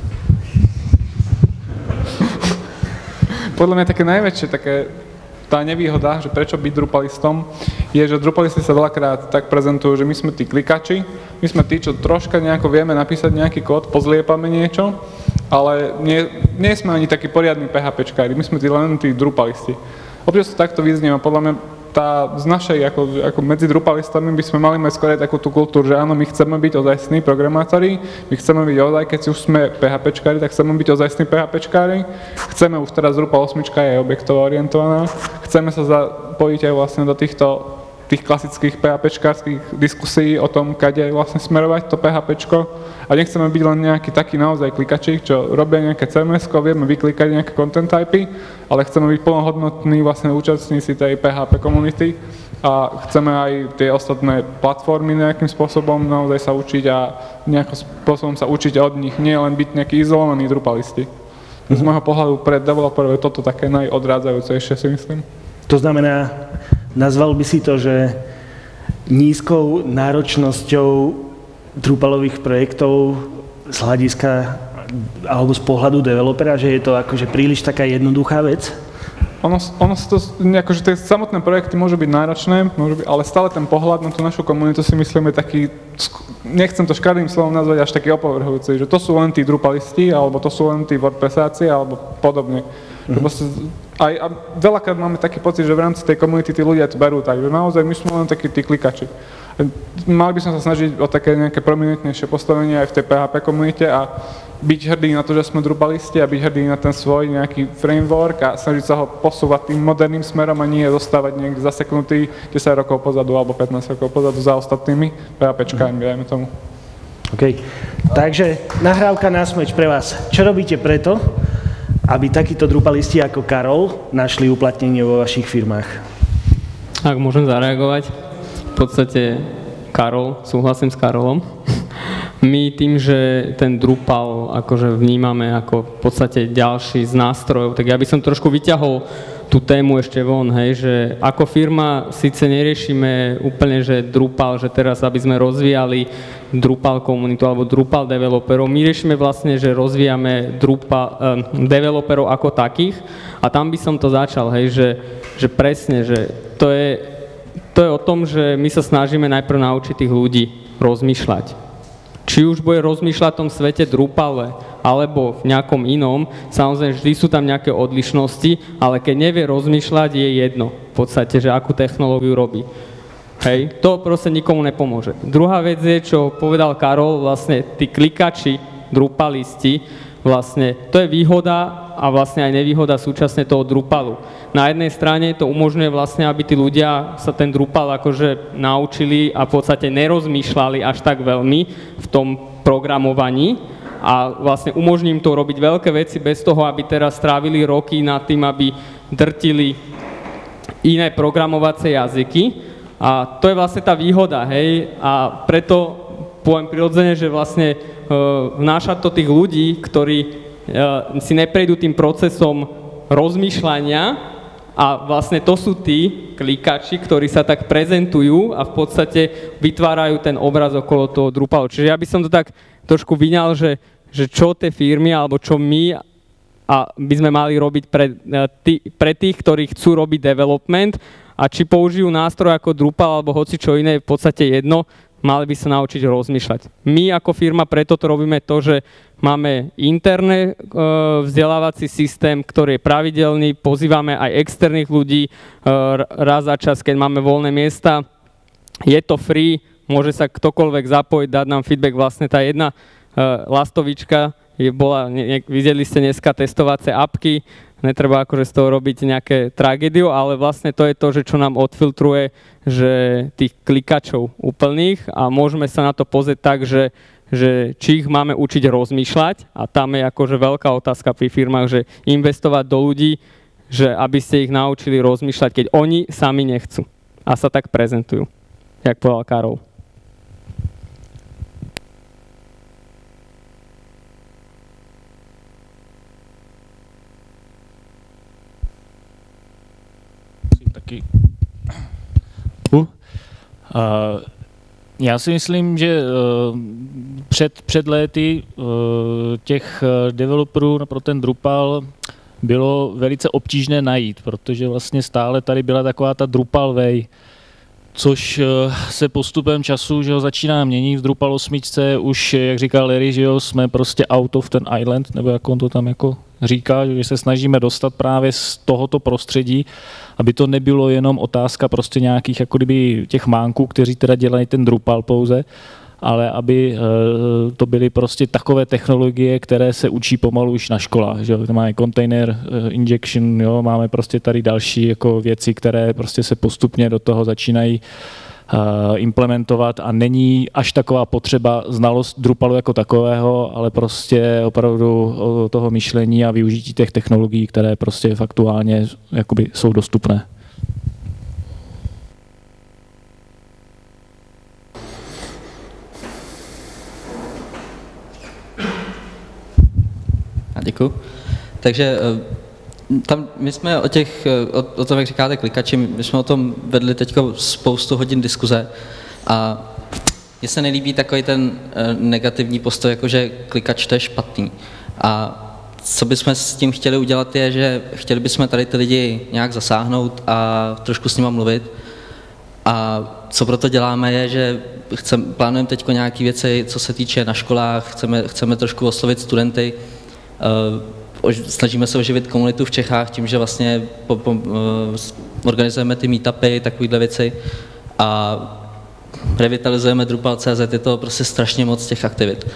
Speaker 11: podľa mňa také najväčšie, také tá nevýhoda, že prečo byť drupalistom, je, že drupalisti sa veľakrát tak prezentujú, že my sme tí klikači, my sme tí, čo troška nejako vieme napísať nejaký kód, pozliepame niečo, ale nie, nie sme ani takí poriadni PHPčkári, my sme tí len tí drupalisti. Občas to takto vyznieva, podľa mňa tá z našej, ako, ako medzi drupalistami by sme mali mať skôr takú tú kultúru, že áno, my chceme byť ozajstní programátori, my chceme byť ozaj, keď si už sme PHPčkári, tak chceme byť ozajstní PHPčkári, chceme už teraz Drupal osem je objektovo orientovaná, chceme sa zapojiť aj vlastne do týchto tých klasických PHPčkárskych diskusí o tom, kade vlastne smerovať to PHPčko a nechceme byť len nejaký taký naozaj klikači, čo robia nejaké cé em esko, vieme vyklikať nejaké content typy, ale chceme byť plnohodnotní vlastne účastníci tej pé há pé komunity a chceme aj tie ostatné platformy nejakým spôsobom naozaj sa učiť a nejakým spôsobom sa učiť od nich, nie len byť nejakí izolovaní drupalisti. Z môjho pohľadu pre developerov je toto také najodrádzajúcejšie, si myslím.
Speaker 1: To znamená, nazval by si to, že nízkou náročnosťou Drupalových projektov z hľadiska alebo z pohľadu developera, že je to akože príliš taká jednoduchá vec?
Speaker 11: Ono, ono to, akože tie samotné projekty môžu byť náročné, môžu byť, ale stále ten pohľad na tú našu komunitu si myslím je taký, nechcem to škaredým slovom nazvať, až taký opovrhujúci, že to sú len tí Drupalisti, alebo to sú len tí WordPressáci, alebo podobne. Mm-hmm. Aj, a veľakrát máme taký pocit, že v rámci tej komunity tí ľudia to berú tak, že naozaj my sme len takí tí klikači. Mali by som sa snažiť o také nejaké prominentnejšie postavenie aj v tej pé há pé komunite a byť hrdý na to, že sme Drupalisti a byť hrdý na ten svoj nejaký framework a snažiť sa ho posúvať tým moderným smerom a nie zostávať niekde zaseknutý desať rokov pozadu alebo pätnásť rokov pozadu za ostatnými PHPčkami, dajme tomu.
Speaker 1: OK. Takže nahrávka na smeč pre vás. Čo robíte preto, aby takíto Drupalisti ako Karol našli uplatnenie vo vašich firmách?
Speaker 5: Ak môžem zareagovať, v podstate Karol, súhlasím s Karolom. My tým, že ten Drupal akože vnímame ako v podstate ďalší z nástrojov, tak ja by som trošku vyťahol tú tému ešte von, hej, že ako firma síce neriešime úplne, že Drupal, že teraz aby sme rozvíjali Drupal komunitu alebo Drupal developerov, my riešime vlastne, že rozvíjame Drupal eh, developerov ako takých a tam by som to začal, hej, že, že presne, že to je, to je o tom, že my sa snažíme najprv naučiť tých ľudí rozmýšľať. Či už bude rozmýšľať v tom svete Drupale, alebo v nejakom inom, samozrejme vždy sú tam nejaké odlišnosti, ale keď nevie rozmýšľať, je jedno v podstate, že akú technológiu robí. Hej, to proste nikomu nepomôže. Druhá vec je, čo povedal Karol, vlastne tí klikači, Drupalisti, vlastne to je výhoda a vlastne aj nevýhoda súčasne toho Drupalu. Na jednej strane to umožňuje vlastne, aby tí ľudia sa ten Drupal akože naučili a v podstate nerozmýšľali až tak veľmi v tom programovaní a vlastne umožní im to robiť veľké veci bez toho, aby teraz strávili roky nad tým, aby drtili iné programovacie jazyky a to je vlastne tá výhoda, hej, a preto poviem prirodzene, že vlastne e, vnáša to tých ľudí, ktorí e, si neprejdú tým procesom rozmýšľania a vlastne to sú tí klikači, ktorí sa tak prezentujú a v podstate vytvárajú ten obraz okolo toho Drupalu. Čiže ja by som to tak trošku vyňal, že, že čo tie firmy alebo čo my a by sme mali robiť pre, tý, pre tých, ktorí chcú robiť development, a či použijú nástroj ako Drupal alebo hoci čo iné, v podstate jedno, mali by sa naučiť rozmýšľať. My ako firma preto to robíme to, že máme interné e, vzdelávací systém, ktorý je pravidelný, pozývame aj externých ľudí e, raz za čas, keď máme voľné miesta. Je to free, môže sa ktokoľvek zapojiť, dať nám feedback. Vlastne tá jedna e, lastovička je, bola, ne, videli ste dneska testovacie apky, netreba akože z toho robiť nejaké tragédiu, ale vlastne to je to, že čo nám odfiltruje, že tých klikačov úplných a môžeme sa na to pozrieť tak, že, že či ich máme učiť rozmýšľať a tam je akože veľká otázka pri firmách, že investovať do ľudí, že aby ste ich naučili rozmýšľať, keď oni sami nechcú a sa tak prezentujú, jak povedal Karol.
Speaker 6: Taky. Uh. Uh, já si myslím, že uh, před, před léty uh, těch developerů pro ten Drupal bylo velice obtížné najít, protože vlastně stále tady byla taková ta Drupal way, což uh, se postupem času, že ho začíná měnit. V Drupal osm už, jak říkal Larry, že jo, jsme prostě out of ten island, nebo jak on to tam jako říká, že se snažíme dostat právě z tohoto prostředí, aby to nebylo jenom otázka prostě nějakých jako kdyby těch mánků, kteří teda dělají ten Drupal pouze, ale aby uh, to byly prostě takové technologie, které se učí pomalu už na školách, že jo, máme container uh, injection, jo, máme prostě tady další jako věci, které prostě se postupně do toho začínají uh, implementovat a není až taková potřeba znalost Drupalu jako takového, ale prostě opravdu toho myšlení a využití těch technologií, které prostě faktuálně jakoby jsou dostupné.
Speaker 2: Děkuji. Takže tam my jsme o těch, o, o tom, jak říkáte klikači, my jsme o tom vedli teď spoustu hodin diskuze a mně se nelíbí takový ten negativní postoj, jako že klikač to je špatný. A co bychom s tím chtěli udělat je, že chtěli bychom tady ty lidi nějak zasáhnout a trošku s nimi mluvit. A co proto děláme je, že chcem, plánujeme teď nějaké věci, co se týče na školách, chceme, chceme trošku oslovit studenty, uh, snažíme se oživit komunitu v Čechách tím, že vlastně po, po, uh, organizujeme ty meetupy, takovéhle věci a revitalizujeme Drupal tečka cé zet, je to prostě strašně moc těch aktivit.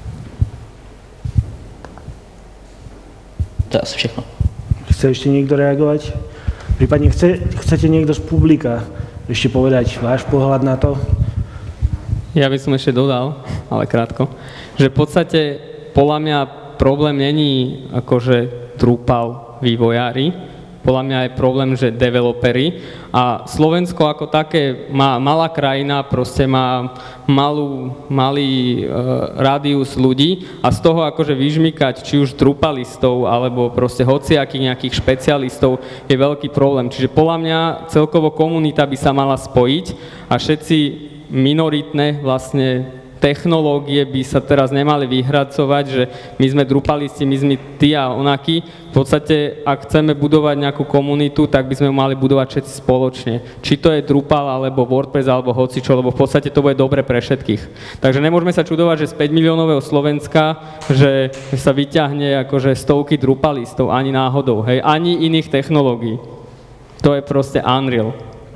Speaker 2: To je asi všechno.
Speaker 1: Chce ještě někdo reagovat? Případně chce, chcete někdo z publika ešte povedať váš pohľad na to?
Speaker 5: Ja by som ešte dodal, ale krátko, že v podstate podľa mňa problém není akože Drupal vývojári, podľa mňa je problém, že developeri a Slovensko ako také má malá krajina, proste má malú, malý e, rádius ľudí a z toho akože vyžmykať či už Drupalistov alebo proste hociakých nejakých špecialistov je veľký problém. Čiže podľa mňa celkovo komunita by sa mala spojiť a všetci minoritné vlastne technológie by sa teraz nemali vyhradzovať, že my sme Drupalisti, my sme tí a onakí. V podstate, ak chceme budovať nejakú komunitu, tak by sme ju mali budovať všetci spoločne. Či to je Drupal, alebo WordPress, alebo hocičo, lebo v podstate to bude dobre pre všetkých. Takže nemôžeme sa čudovať, že z päť miliónového Slovenska, že sa vyťahne akože stovky Drupalistov, ani náhodou, hej, ani iných technológií. To je proste unreal.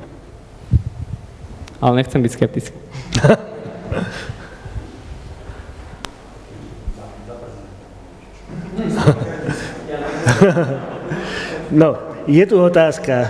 Speaker 5: Ale nechcem byť skeptický.
Speaker 1: No, je tu otázka,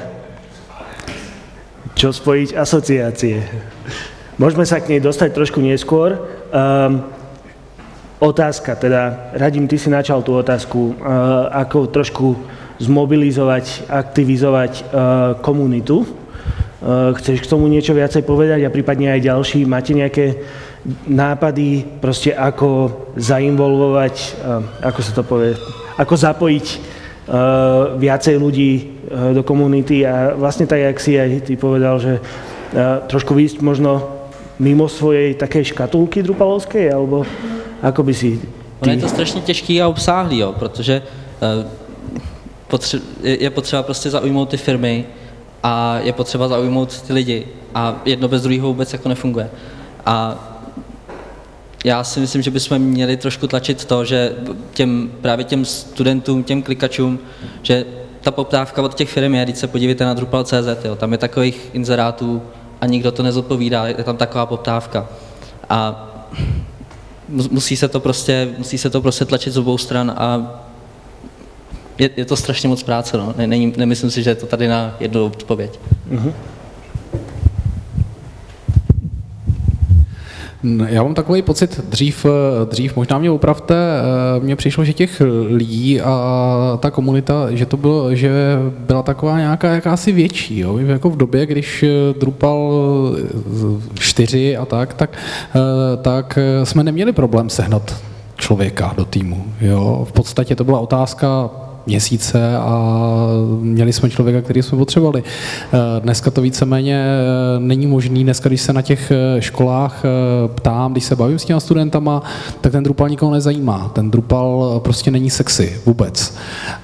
Speaker 1: čo spojiť asociácie. Môžeme sa k nej dostať trošku neskôr. Um, otázka, teda, Radim, ty si načal tú otázku, uh, ako trošku zmobilizovať, aktivizovať uh, komunitu. Uh, chceš k tomu niečo viacej povedať a prípadne aj ďalší? Máte nejaké nápady, proste ako zainvolvovať, uh, ako sa to povie, ako zapojiť uh, viacej ľudí uh, do komunity a vlastne tak, jak si aj ty povedal, že uh, trošku výjsť možno mimo svojej takej škatulky drupalovskej, alebo ako by si... Ty...
Speaker 2: Ono je to strašně těžký a obsáhlý, jo, protože je potřeba prostě zaujmout ty firmy a je potřeba zaujmout ty lidi a jedno bez druhého vůbec jako nefunguje. A já si myslím, že bychom měli trošku tlačit to, že těm, právě těm studentům, těm klikačům, že ta poptávka od těch firm je, když se podívejte na Drupal tečka cé zet, jo, tam je takových inzerátů a nikdo to nezodpovídá, je tam taková poptávka. A musí se to prostě, musí se to prostě tlačit z obou stran a je, je to strašně moc práce, no. Ne, ne, nemyslím si, že je to tady na jednu odpověď. Mm-hmm.
Speaker 4: Já mám takový pocit, dřív, dřív možná mě opravte, mně přišlo, že těch lidí a ta komunita, že to bylo, že byla taková nějaká jakási větší, jo? Jako v době, když Drupal čtyři a tak, tak, tak jsme neměli problém sehnat člověka do týmu, jo? V podstatě to byla otázka měsíce a měli jsme člověka, který jsme potřebovali. Dneska to víceméně není možný. Dneska, když se na těch školách ptám, když se bavím s těma studentama, tak ten Drupal nikoho nezajímá. Ten Drupal prostě není sexy vůbec.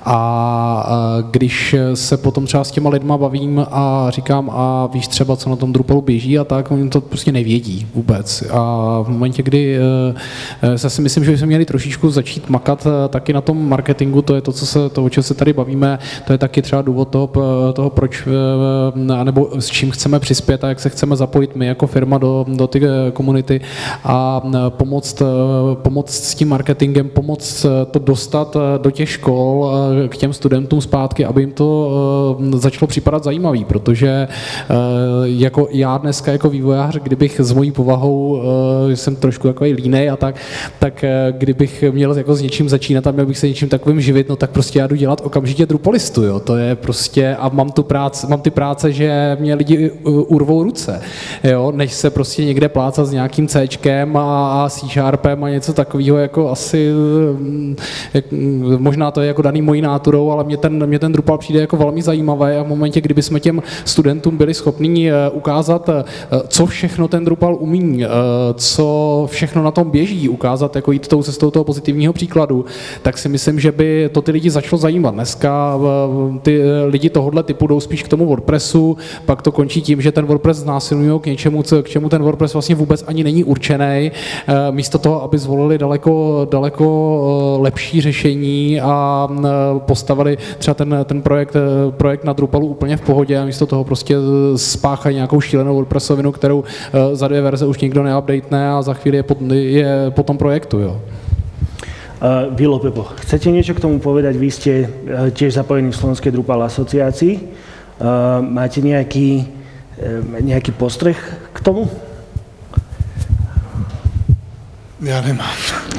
Speaker 4: A když se potom třeba s těma lidma bavím a říkám, a víš třeba, co na tom Drupalu běží a tak, oni to prostě nevědí vůbec. A v momentě, kdy se si myslím, že bychom měli trošičku začít makat taky na tom marketingu, to je to, co se to, o čem se tady bavíme, to je taky třeba důvod toho, toho proč, nebo s čím chceme přispět a jak se chceme zapojit my jako firma do, do ty komunity a pomoct, pomoct s tím marketingem, pomoct to dostat do těch škol k těm studentům zpátky, aby jim to začalo připadat zajímavý, protože jako já dneska jako vývojář, kdybych s mojí povahou, jsem trošku takový línej a tak, tak kdybych měl jako s něčím začínat a měl bych se něčím takovým živit, no tak prostě já jdu dělat okamžitě Drupalistu, jo, to je prostě, a mám tu práci, mám ty práce, že mě lidi urvou ruce, jo, než se prostě někde plácat s nějakým Cčkem a, a C Sharpem a něco takového, jako asi, jak, možná to je jako daný mojí náturou, ale mě ten, mě ten Drupal přijde jako velmi zajímavý a v momentě, kdyby jsme těm studentům byli schopní ukázat, co všechno ten Drupal umí, co všechno na tom běží, ukázat, jako jít tou cestou toho pozitivního příkladu, tak si myslím, že by to ty lidi začalo zajímat. Dneska ty lidi tohohle typu jdou spíš k tomu WordPressu, pak to končí tím, že ten WordPress znásilňují k něčemu, k čemu ten WordPress vlastně vůbec ani není určený, místo toho, aby zvolili daleko, daleko lepší řešení a postavili třeba ten, ten projekt, projekt na Drupalu úplně v pohodě a místo toho prostě spáchají nějakou šílenou WordPressovinu, kterou za dvě verze už nikdo neupdatene a za chvíli je po, je po tom projektu. Jo.
Speaker 1: Uh, Vilo, Pepo, chcete niečo k tomu povedať? Vy ste uh, tiež zapojení v Slovenskej Drupal asociácii. Uh, máte nejaký, uh, nejaký postreh k tomu?
Speaker 12: Ja nemám.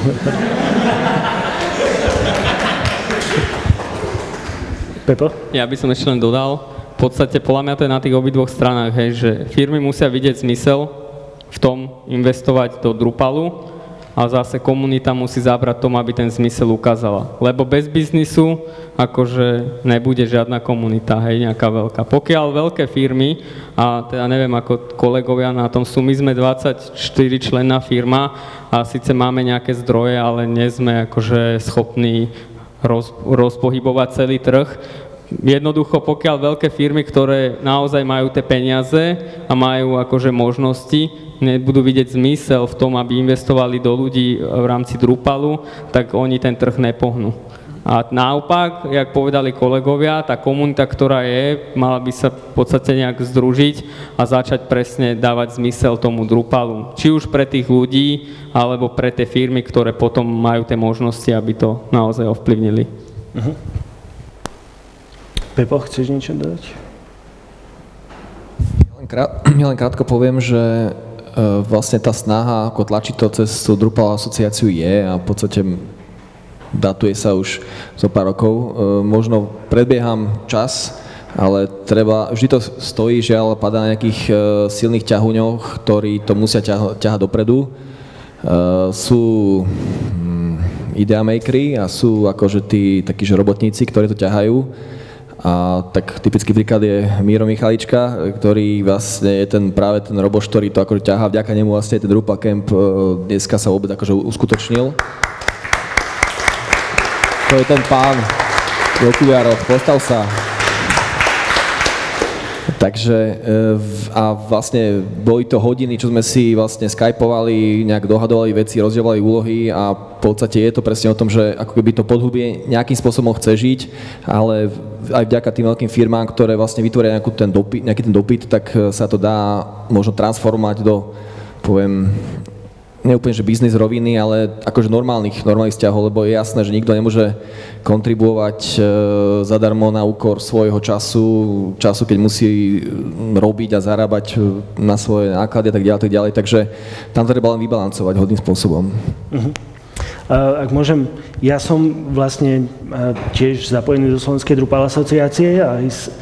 Speaker 1: Pepo?
Speaker 5: Ja by som ešte len dodal, v podstate podľa mňa to je na tých obidvoch stranách, hej, že firmy musia vidieť zmysel v tom investovať do Drupalu, a zase komunita musí zabrať tomu, aby ten zmysel ukázala. Lebo bez biznisu akože nebude žiadna komunita, hej, nejaká veľká. Pokiaľ veľké firmy, a teda neviem, ako kolegovia na tom sú, my sme dvadsaťštyri členná firma a síce máme nejaké zdroje, ale nie sme akože schopní roz, rozpohybovať celý trh. Jednoducho, pokiaľ veľké firmy, ktoré naozaj majú tie peniaze a majú akože možnosti, nebudú vidieť zmysel v tom, aby investovali do ľudí v rámci Drupalu, tak oni ten trh nepohnú. A naopak, jak povedali kolegovia, tá komunita, ktorá je, mala by sa v podstate nejak združiť a začať presne dávať zmysel tomu Drupalu. Či už pre tých ľudí, alebo pre tie firmy, ktoré potom majú tie možnosti, aby to naozaj ovplyvnili.
Speaker 1: Uh-huh. Pepo, chceš niečo dodať?
Speaker 3: Ja len, krát, ja len krátko poviem, že uh, vlastne tá snaha ako tlačiť to cez tú Drupal asociáciu je a v podstate datuje sa už zo pár rokov. Uh, možno predbieham čas, ale treba, vždy to stojí, žiaľ, padá na nejakých uh, silných ťahuňoch, ktorí to musia ťaha, ťahať dopredu. Uh, sú um, ideamakery a sú akože tí takí, že robotníci, ktorí to ťahajú. A tak typický príklad je Míro Michalička, ktorý vlastne je ten, práve ten roboš, ktorý to akože ťahá, vďaka nemu vlastne ten Drupal Camp dneska sa vôbec akože uskutočnil. To je ten pán, v okuliároch, postav sa. Takže a vlastne boli to hodiny, čo sme si vlastne skypovali, nejak dohadovali veci, rozdielali úlohy a v podstate je to presne o tom, že ako keby to podhubie nejakým spôsobom chce žiť, ale aj vďaka tým veľkým firmám, ktoré vlastne vytvoria nejakú ten dopyt, nejaký ten dopyt, tak sa to dá možno transformovať do, poviem, neúplne, že biznis roviny, ale akože normálnych, normálnych vzťahov, lebo je jasné, že nikto nemôže kontribuovať e, zadarmo na úkor svojho času, času, keď musí robiť a zarábať na svoje náklady a tak ďalej, tak ďalej. Takže tam to treba len vybalancovať hodným spôsobom. Uh-huh.
Speaker 1: Ak môžem, ja som vlastne tiež zapojený do Slovenskej Drupal asociácie a aj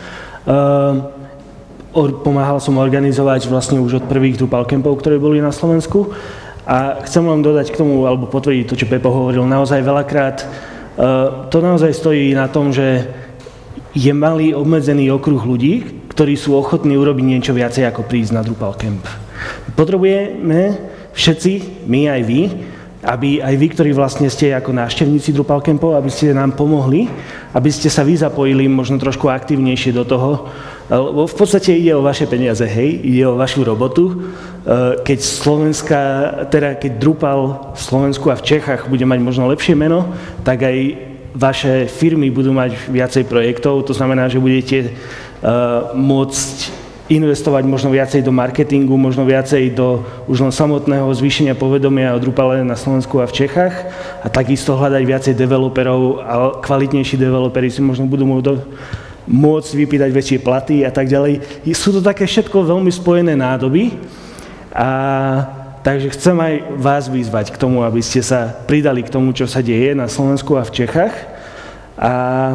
Speaker 1: uh, pomáhal som organizovať vlastne už od prvých Drupal campov, ktoré boli na Slovensku. A chcem len dodať k tomu, alebo potvrdiť to, čo Pepo hovoril, naozaj veľakrát uh, to naozaj stojí na tom, že je malý obmedzený okruh ľudí, ktorí sú ochotní urobiť niečo viacej ako prísť na Drupal camp. Potrebujeme všetci, my aj vy, aby aj vy, ktorí vlastne ste ako návštevníci Drupal campov, aby ste nám pomohli, aby ste sa vy zapojili možno trošku aktívnejšie do toho, lebo v podstate ide o vaše peniaze, hej, ide o vašu robotu. Keď Slovenska, teda keď Drupal v Slovensku a v Čechách bude mať možno lepšie meno, tak aj vaše firmy budú mať viacej projektov, to znamená, že budete uh, môcť investovať možno viacej do marketingu, možno viacej do už len samotného zvýšenia povedomia o Drupale na Slovensku a v Čechách a takisto hľadať viacej developerov a kvalitnejší developeri si možno budú môcť, môcť vypýtať väčšie platy a tak ďalej. Sú to také všetko veľmi spojené nádoby a takže chcem aj vás vyzvať k tomu, aby ste sa pridali k tomu, čo sa deje na Slovensku a v Čechách. A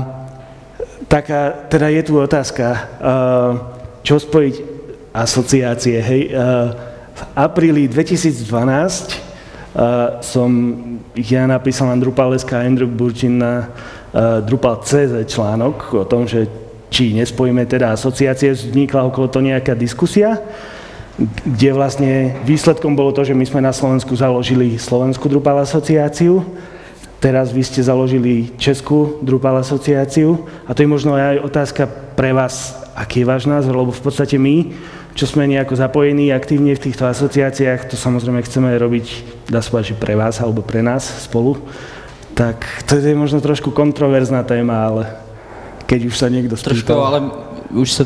Speaker 1: taká, teda je tu otázka, čo spojiť asociácie, hej. V apríli dvetisícdvanásť som ja napísal na Drupal bodka es ká Andrew Burčin na Drupal bodka cé zet článok o tom, že či nespojíme teda asociácie, vznikla okolo toho nejaká diskusia, kde vlastne výsledkom bolo to, že my sme na Slovensku založili Slovenskú Drupal asociáciu, teraz vy ste založili Českú Drupal asociáciu a to je možno aj otázka pre vás, aký je váš názor, lebo v podstate my, čo sme nejako zapojení aktívne v týchto asociáciách, to samozrejme chceme robiť, dá sa povedať, že pre vás alebo pre nás spolu, tak to je možno trošku kontroverzná téma, ale keď už sa niekto spýtal.
Speaker 2: Trošku, ale už sa...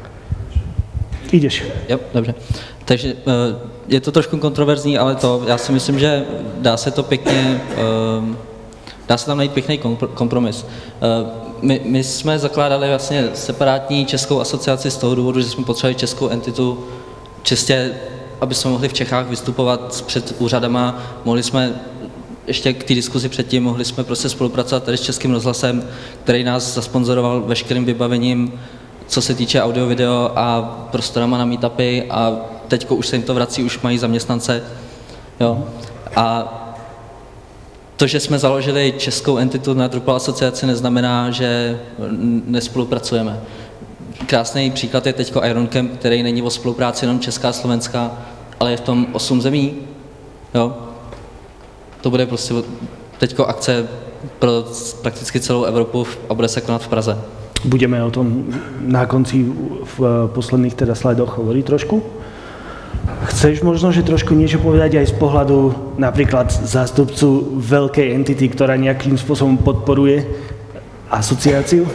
Speaker 1: Ideš.
Speaker 2: Jo, dobře. Takže je to trošku kontroverzní, ale to, já si myslím, že dá se to pěkně, dá se tam najít pěkný kompromis. My, my jsme zakládali vlastně separátní českou asociaci z toho důvodu, že jsme potřebovali českou entitu čistě, aby jsme mohli v Čechách vystupovat před úřadama, mohli jsme ještě k té diskuzi předtím, mohli jsme prostě spolupracovat tady s Českým rozhlasem, který nás zasponzoroval veškerým vybavením, co se týče audio, video a prostorama na meetupy a teďko už se jim to vrací, už mají zaměstnance. Jo. A to, že jsme založili českou entitu na Drupal asociaci, neznamená, že nespolupracujeme. Krásný příklad je teďko Iron Camp, který není o spolupráci jenom česká, slovenská, ale je v tom osm zemí. Jo. To bude prostě teďko akce pro prakticky celou Evropu a bude se konat v Praze.
Speaker 1: Budeme o tom na konci v posledných teda slajdoch hovoriť trošku. Chceš možno, že trošku niečo povedať aj z pohľadu napríklad zástupcu veľkej entity, ktorá nejakým spôsobom podporuje asociáciu?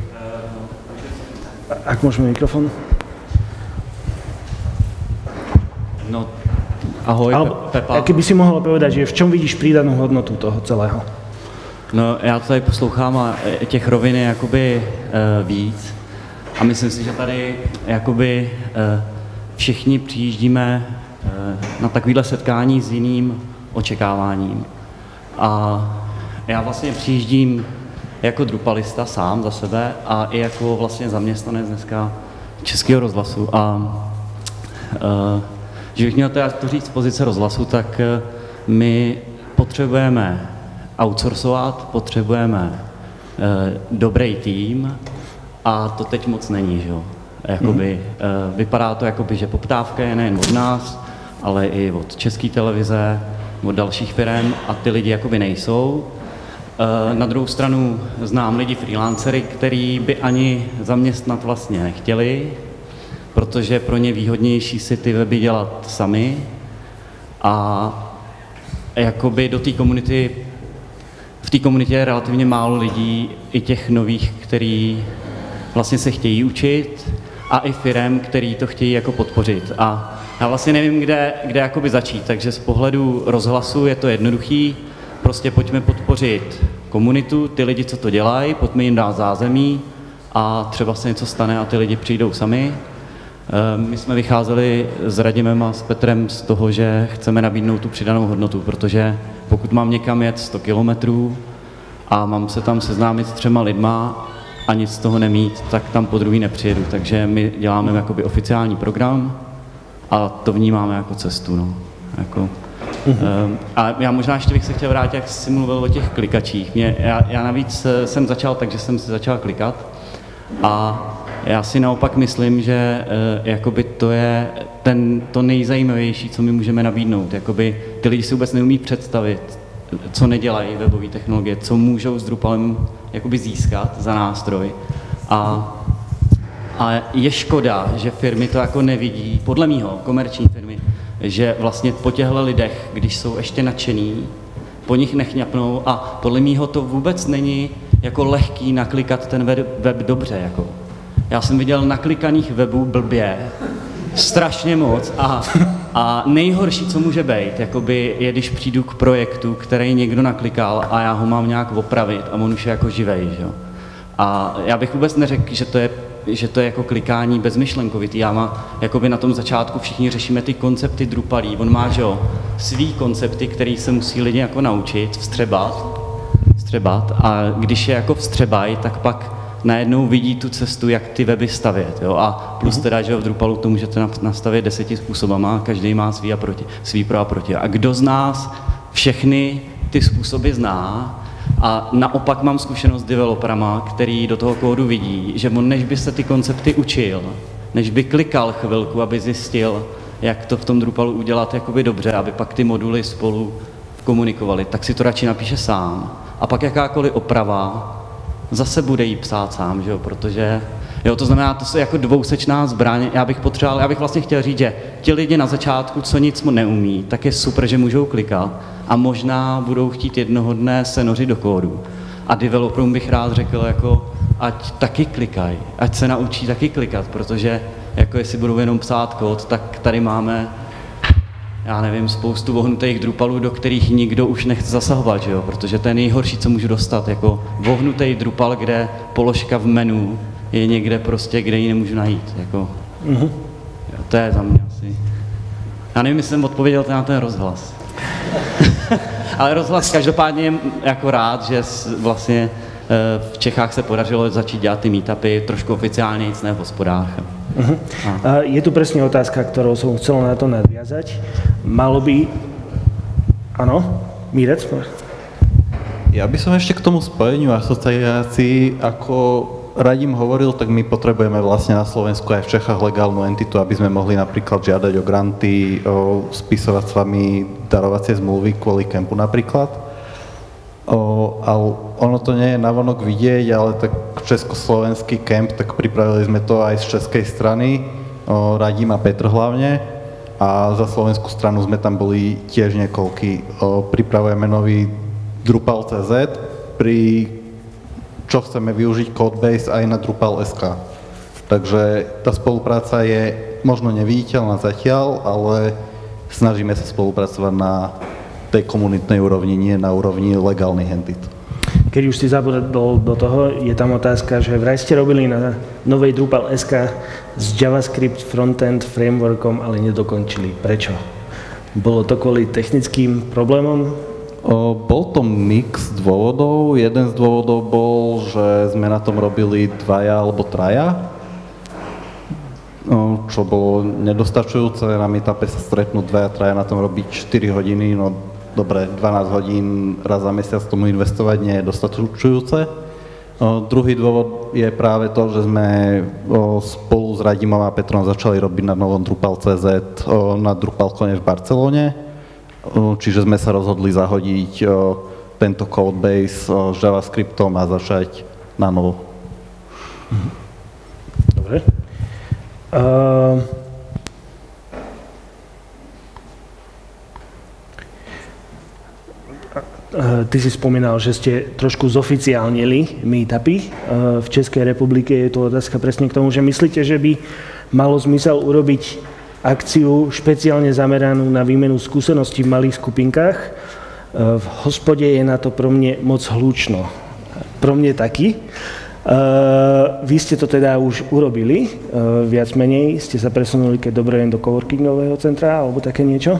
Speaker 1: Ak môžeme mikrofón.
Speaker 13: No, ahoj,
Speaker 1: Alebo,
Speaker 13: Pepa.
Speaker 1: Keby si mohol povedať, že v čom vidíš pridanú hodnotu toho celého?
Speaker 13: No, já to tady poslouchám a těch rovin je jakoby uh, víc a myslím si, že tady jakoby uh, všichni přijíždíme uh, na takovéhle setkání s jiným očekáváním. A já vlastně přijíždím jako drupalista sám za sebe a i jako vlastně zaměstnanec dneska Českého rozhlasu. A uh, že bych měl teda to říct z pozice rozhlasu, tak uh, my potřebujeme outsourcovat, potřebujeme e, dobrý tým a to teď moc není, že jo. Jakoby, e, vypadá to, jakoby, že poptávka je nejen od nás, ale i od České televize, od dalších firm a ty lidi jakoby nejsou. Na druhou stranu znám lidi freelancery, který by ani zaměstnat vlastně nechtěli, protože je pro ně výhodnější si ty weby dělat sami. A jakoby do té komunity, v té komunitě je relativně málo lidí, i těch nových, který vlastně se chtějí učit, a i firem, který to chtějí jako podpořit. A já vlastně nevím, kde, kde jakoby začít, takže z pohledu rozhlasu je to jednoduchý, prostě pojďme podpořit komunitu, ty lidi, co to dělají, pojďme jim dát zázemí a třeba se něco stane a ty lidi přijdou sami. My jsme vycházeli s Radimem a s Petrem z toho, že chceme nabídnout tu přidanou hodnotu, protože pokud mám někam jet sto kilometrů a mám se tam seznámit s třema lidma a nic z toho nemít, tak tam po druhý nepřijedu. Takže my děláme jakoby oficiální program a to vnímáme jako cestu. No. Jako, mm-hmm. A já možná ještě bych se chtěl vrátit, jak jsi mluvil o těch klikačích. Mě, já, já navíc jsem začal tak, že jsem si začal klikat a já si naopak myslím, že jakoby to je ten, to nejzajímavější, co my můžeme nabídnout. Jakoby ty lidi si vůbec neumí představit, co nedělají webové technologie, co můžou s Drupalem jakoby získat za nástroj. A, a je škoda, že firmy to jako nevidí, podle mýho, komerční firmy, že vlastně po těchto lidech, když jsou ještě nadšený, po nich nechňapnou a podle mýho to vůbec není jako lehký naklikat ten web, web dobře. Jako. Já jsem viděl naklikaných webů blbě, strašně moc a, a nejhorší, co může být, jakoby, je, když přijdu k projektu, který někdo naklikal a já ho mám nějak opravit a on už je jako živej, že? A já bych vůbec neřekl, že to je, že to je jako klikání bezmyšlenkovitý. Já má, jakoby na tom začátku všichni řešíme ty koncepty Drupalí. On má, že jo, svý koncepty, který se musí lidi jako naučit, vstřebat, vstřebat a když je jako vstřebají, tak pak najednou vidí tu cestu, jak ty weby stavět. Jo? A plus teda, že v Drupalu to můžete nastavit deseti způsobama, každý má svý, a proti, svý pro a proti. A kdo z nás všechny ty způsoby zná, a naopak mám zkušenost s developerama, který do toho kódu vidí, že on než by se ty koncepty učil, než by klikal chvilku, aby zjistil, jak to v tom Drupalu udělat jakoby dobře, aby pak ty moduly spolu komunikovali, tak si to radši napíše sám. A pak jakákoliv oprava zase bude jí psát sám, že jo, protože, jo, to znamená, to je jako dvousečná zbraň. Já bych potřeboval, já bych vlastně chtěl říct, že ti lidi na začátku, co nic mu neumí, tak je super, že můžou klikat a možná budou chtít jednoho dne se nořit do kódu. A developerům bych rád řekl, jako, ať taky klikají, ať se naučí taky klikat, protože jako jestli budou jenom psát kód, tak tady máme, já nevím, spoustu vohnutých Drupalů, do kterých nikdo už nechce zasahovat, že jo? Protože to je nejhorší, co můžu dostat, jako vohnutý Drupal, kde položka v menu je někde prostě, kde ji nemůžu najít, jako. Mm-hmm. Jo, to je za mě asi. Já nevím, jestli jsem odpověděl na ten rozhlas. Ale rozhlas každopádně je jako rád, že vlastně v Čechách se podařilo začít dělat ty meetupy trošku oficiálně, nic ne v hospodách.
Speaker 1: Uh-huh. Je tu presne otázka, ktorou som chcel na to nadviazať. Malo by... Áno? Mírec?
Speaker 14: Ja by som ešte k tomu spojeniu asociácií, ako Radim hovoril, tak my potrebujeme vlastne na Slovensku aj v Čechách legálnu entitu, aby sme mohli napríklad žiadať o granty, o spisovať s vami darovacie zmluvy kvôli kempu napríklad. O, ale ono to nie je navonok vidieť, ale tak československý kemp, tak pripravili sme to aj z českej strany, o, Radim a Petr hlavne, a za slovenskú stranu sme tam boli tiež niekoľky. O, pripravujeme nový Drupal bodka cé zet, pri čo chceme využiť Codebase aj na Drupal bodka es ká. Takže tá spolupráca je možno neviditeľná zatiaľ, ale snažíme sa spolupracovať na tej komunitnej úrovni, nie na úrovni legálnych entit.
Speaker 1: Keď už si zabudol do toho, je tam otázka, že vraj ste robili na novej Drupal bodka es ká s JavaScript frontend frameworkom, ale nedokončili. Prečo? Bolo to kvôli technickým problémom?
Speaker 14: O, bol to mix dôvodov. Jeden z dôvodov bol, že sme na tom robili dvaja alebo traja, o, čo bolo nedostačujúce. Na meetupe sa stretnúť dvaja, traja na tom robiť štyri hodiny, no dobre, dvanásť hodín raz za mesiac tomu investovať nie je dostačujúce. O, druhý dôvod je práve to, že sme o, spolu s Radimom a Petrom začali robiť na novom Drupal bodka cé zet o, na DrupalCone v Barcelone. O, čiže sme sa rozhodli zahodiť o, tento codebase s JavaScriptom a začať na novo.
Speaker 1: Dobre. Uh... Ty si spomínal, že ste trošku zoficiálnili meetupy. V Českej republike je to otázka presne k tomu, že myslíte, že by malo zmysel urobiť akciu špeciálne zameranú na výmenu skúseností v malých skupinkách. V hospode je na to pro mne moc hlučno. Pro mne taky. Vy ste to teda už urobili, viac menej. Ste sa presunuli, keď dobre jen do coworkingového centra alebo také niečo?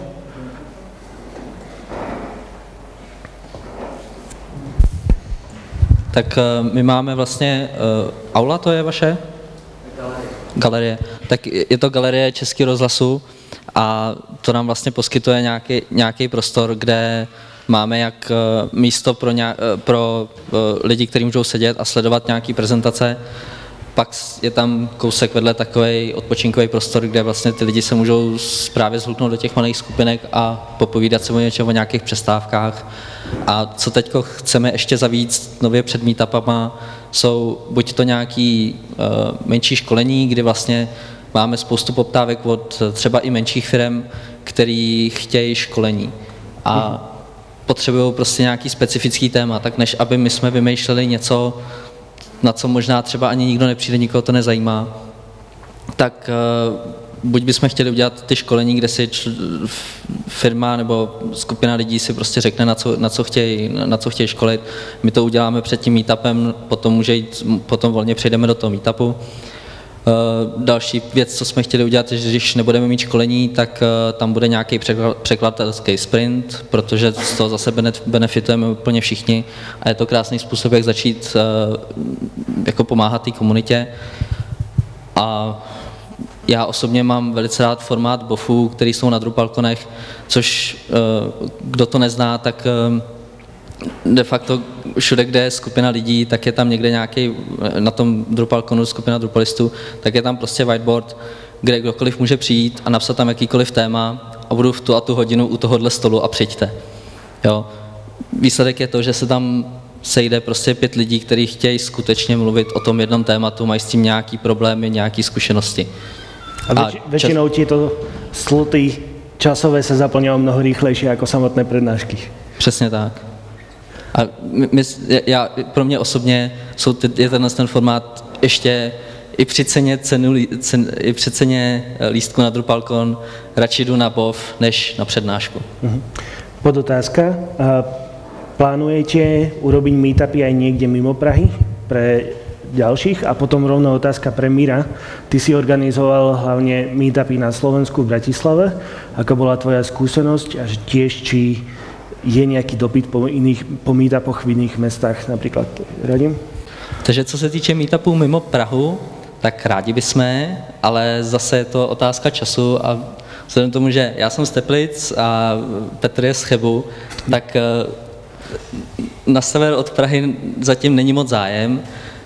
Speaker 2: Tak my máme vlastně, uh, aula to je vaše? Galerie. Galerie. Tak je to galerie Českého rozhlasu a to nám vlastně poskytuje nějaký, nějaký prostor, kde máme jak uh, místo pro, nějak, uh, pro uh, lidi, kteří můžou sedět a sledovat nějaké prezentace. Pak je tam kousek vedle takový odpočinkový prostor, kde vlastně ty lidi se můžou právě zhluknout do těch malých skupinek a popovídat se o něčem, o nějakých přestávkách. A co teď chceme ještě zavíc nově před meetupama, jsou buď to nějaký uh, menší školení, kdy vlastně máme spoustu poptávek od třeba i menších firm, který chtějí školení a potřebují prostě nějaký specifický téma, tak než aby my jsme vymýšleli něco, na co možná třeba ani nikdo nepřijde, nikoho to nezajímá, tak uh, buď bychom chtěli udělat ty školení, kde si čl- firma nebo skupina lidí si prostě řekne, na co, na co chtějí, na co chtějí školit. My to uděláme před tím meetupem, potom může jít, potom volně přejdeme do toho meetupu. Uh, další věc, co jsme chtěli udělat, je, že když nebudeme mít školení, tak uh, tam bude nějaký překladatelský sprint, protože z toho zase benefitujeme úplně všichni a je to krásný způsob, jak začít uh, jako pomáhat té komunitě. A já osobně mám velice rád formát bofů, který jsou na Drupalconech, což kdo to nezná, tak de facto všude, kde je skupina lidí, tak je tam někde nějaký, na tom Drupalconu skupina Drupalistů, tak je tam prostě whiteboard, kde kdokoliv může přijít a napsat tam jakýkoliv téma a budu v tu a tu hodinu u tohohle stolu a přijďte. Jo. Výsledek je to, že se tam sejde prostě pět lidí, kteří chtějí skutečně mluvit o tom jednom tématu, mají s tím nějaký problémy, nějaké zkušenosti.
Speaker 1: A, väč- a väčšinou tieto sloty časové sa zaplňujú mnoho rýchlejšie ako samotné prednášky.
Speaker 2: Přesně tak. A my, my, já, pro mě osobně jsou ty, je tenhle ten formát ještě i při ceně, cenu, cen, i při ceně lístku na Drupalcon radši jdu na bov, než na přednášku.
Speaker 1: Uh-huh. Podotázka. Plánujete urobiť meetupy aj niekde mimo Prahy pre ďalších? A potom rovno otázka pre Mira. Ty si organizoval hlavne meetupy na Slovensku v Bratislave. Aká bola tvoja skúsenosť a tiež, či je nejaký dopyt po, iných, po meetupoch v iných mestách, napríklad Radim?
Speaker 2: Takže co se týče meetupů mimo Prahu, tak rádi bychom, ale zase je to otázka času a vzhledem tomu, že já jsem z Teplic a Petr je z Chebu, tak na sever od Prahy zatím není moc zájem.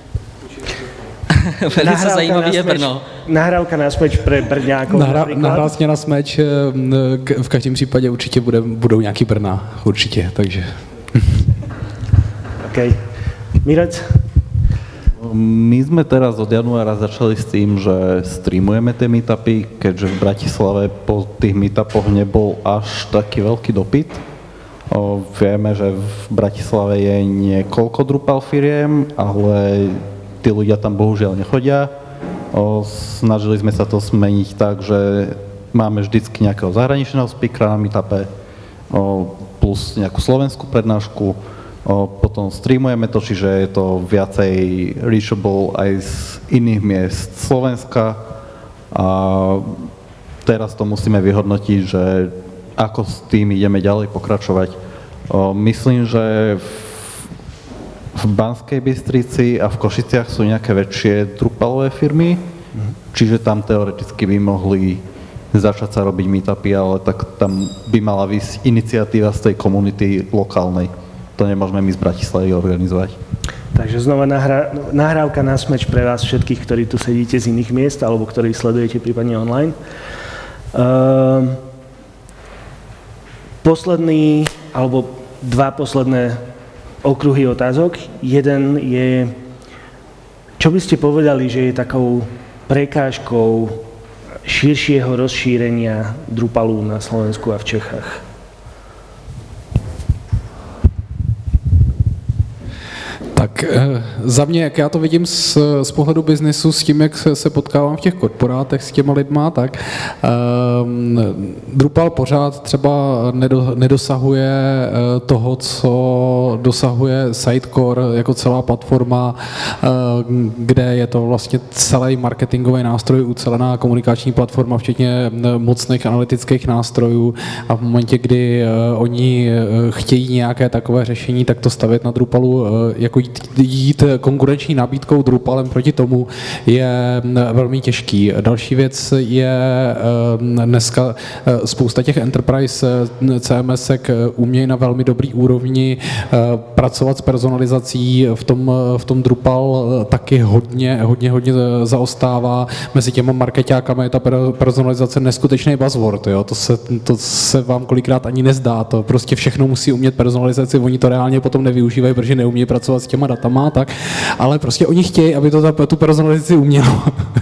Speaker 2: Velice zajímavý je Brno.
Speaker 1: Nahrávka na smeč pre Brňákov.
Speaker 4: Nahrá, nahrávka na smeč, v každém případě určitě bude, budou nějaký Brna, určitě, takže.
Speaker 1: OK. Mirec?
Speaker 14: My sme teraz od januára začali s tým, že streamujeme tie meetupy, keďže v Bratislave po tých meetupoch nebol až taký veľký dopyt. O, vieme, že v Bratislave je niekoľko Drupal firiem, ale tí ľudia tam bohužiaľ nechodia. O, snažili sme sa to zmeniť tak, že máme vždycky nejakého zahraničného speakera na meetupe, o, plus nejakú slovenskú prednášku. O, potom streamujeme to, čiže je to viacej reachable aj z iných miest Slovenska. A teraz to musíme vyhodnotiť, že ako s tým ideme ďalej pokračovať. O, myslím, že v, v Banskej Bystrici a v Košiciach sú nejaké väčšie Drupalové firmy, mm. čiže tam teoreticky by mohli začať sa robiť meetupy, ale tak tam by mala výsť iniciatíva z tej komunity lokálnej. To nemôžeme my z Bratislavy organizovať.
Speaker 1: Takže znova nahrá, nahrávka na smeč pre vás všetkých, ktorí tu sedíte z iných miest alebo ktorí sledujete prípadne online. Uh, posledný, alebo dva posledné okruhy otázok. Jeden je, čo by ste povedali, že je takou prekážkou širšieho rozšírenia Drupalu na Slovensku a v Čechách?
Speaker 4: Tak za mě, jak já to vidím z, z pohledu biznesu, s tím, jak se, se potkávám v těch korporátech s těma lidma, tak um, Drupal pořád třeba nedo, nedosahuje toho, co dosahuje Sitecore jako celá platforma, um, kde je to vlastně celý marketingový nástroj, ucelená komunikační platforma, včetně mocných analytických nástrojů, a v momentě, kdy uh, oni chtějí nějaké takové řešení, tak to stavět na Drupalu uh, jako jít, jít konkurenční nabídkou Drupalem proti tomu je velmi těžký. Další věc je dneska spousta těch enterprise C M S ek umějí na velmi dobrý úrovni pracovat s personalizací, v tom, v tom Drupal taky hodně, hodně, hodně zaostává. Mezi těma marketákama je ta personalizace neskutečný buzzword, jo? To, se, to se vám kolikrát ani nezdá, to prostě všechno musí umět personalizaci, oni to reálně potom nevyužívají, protože neumějí pracovat s těma datama, tak, ale prostě oni chtějí, aby to ta, tu personalizaci umělo.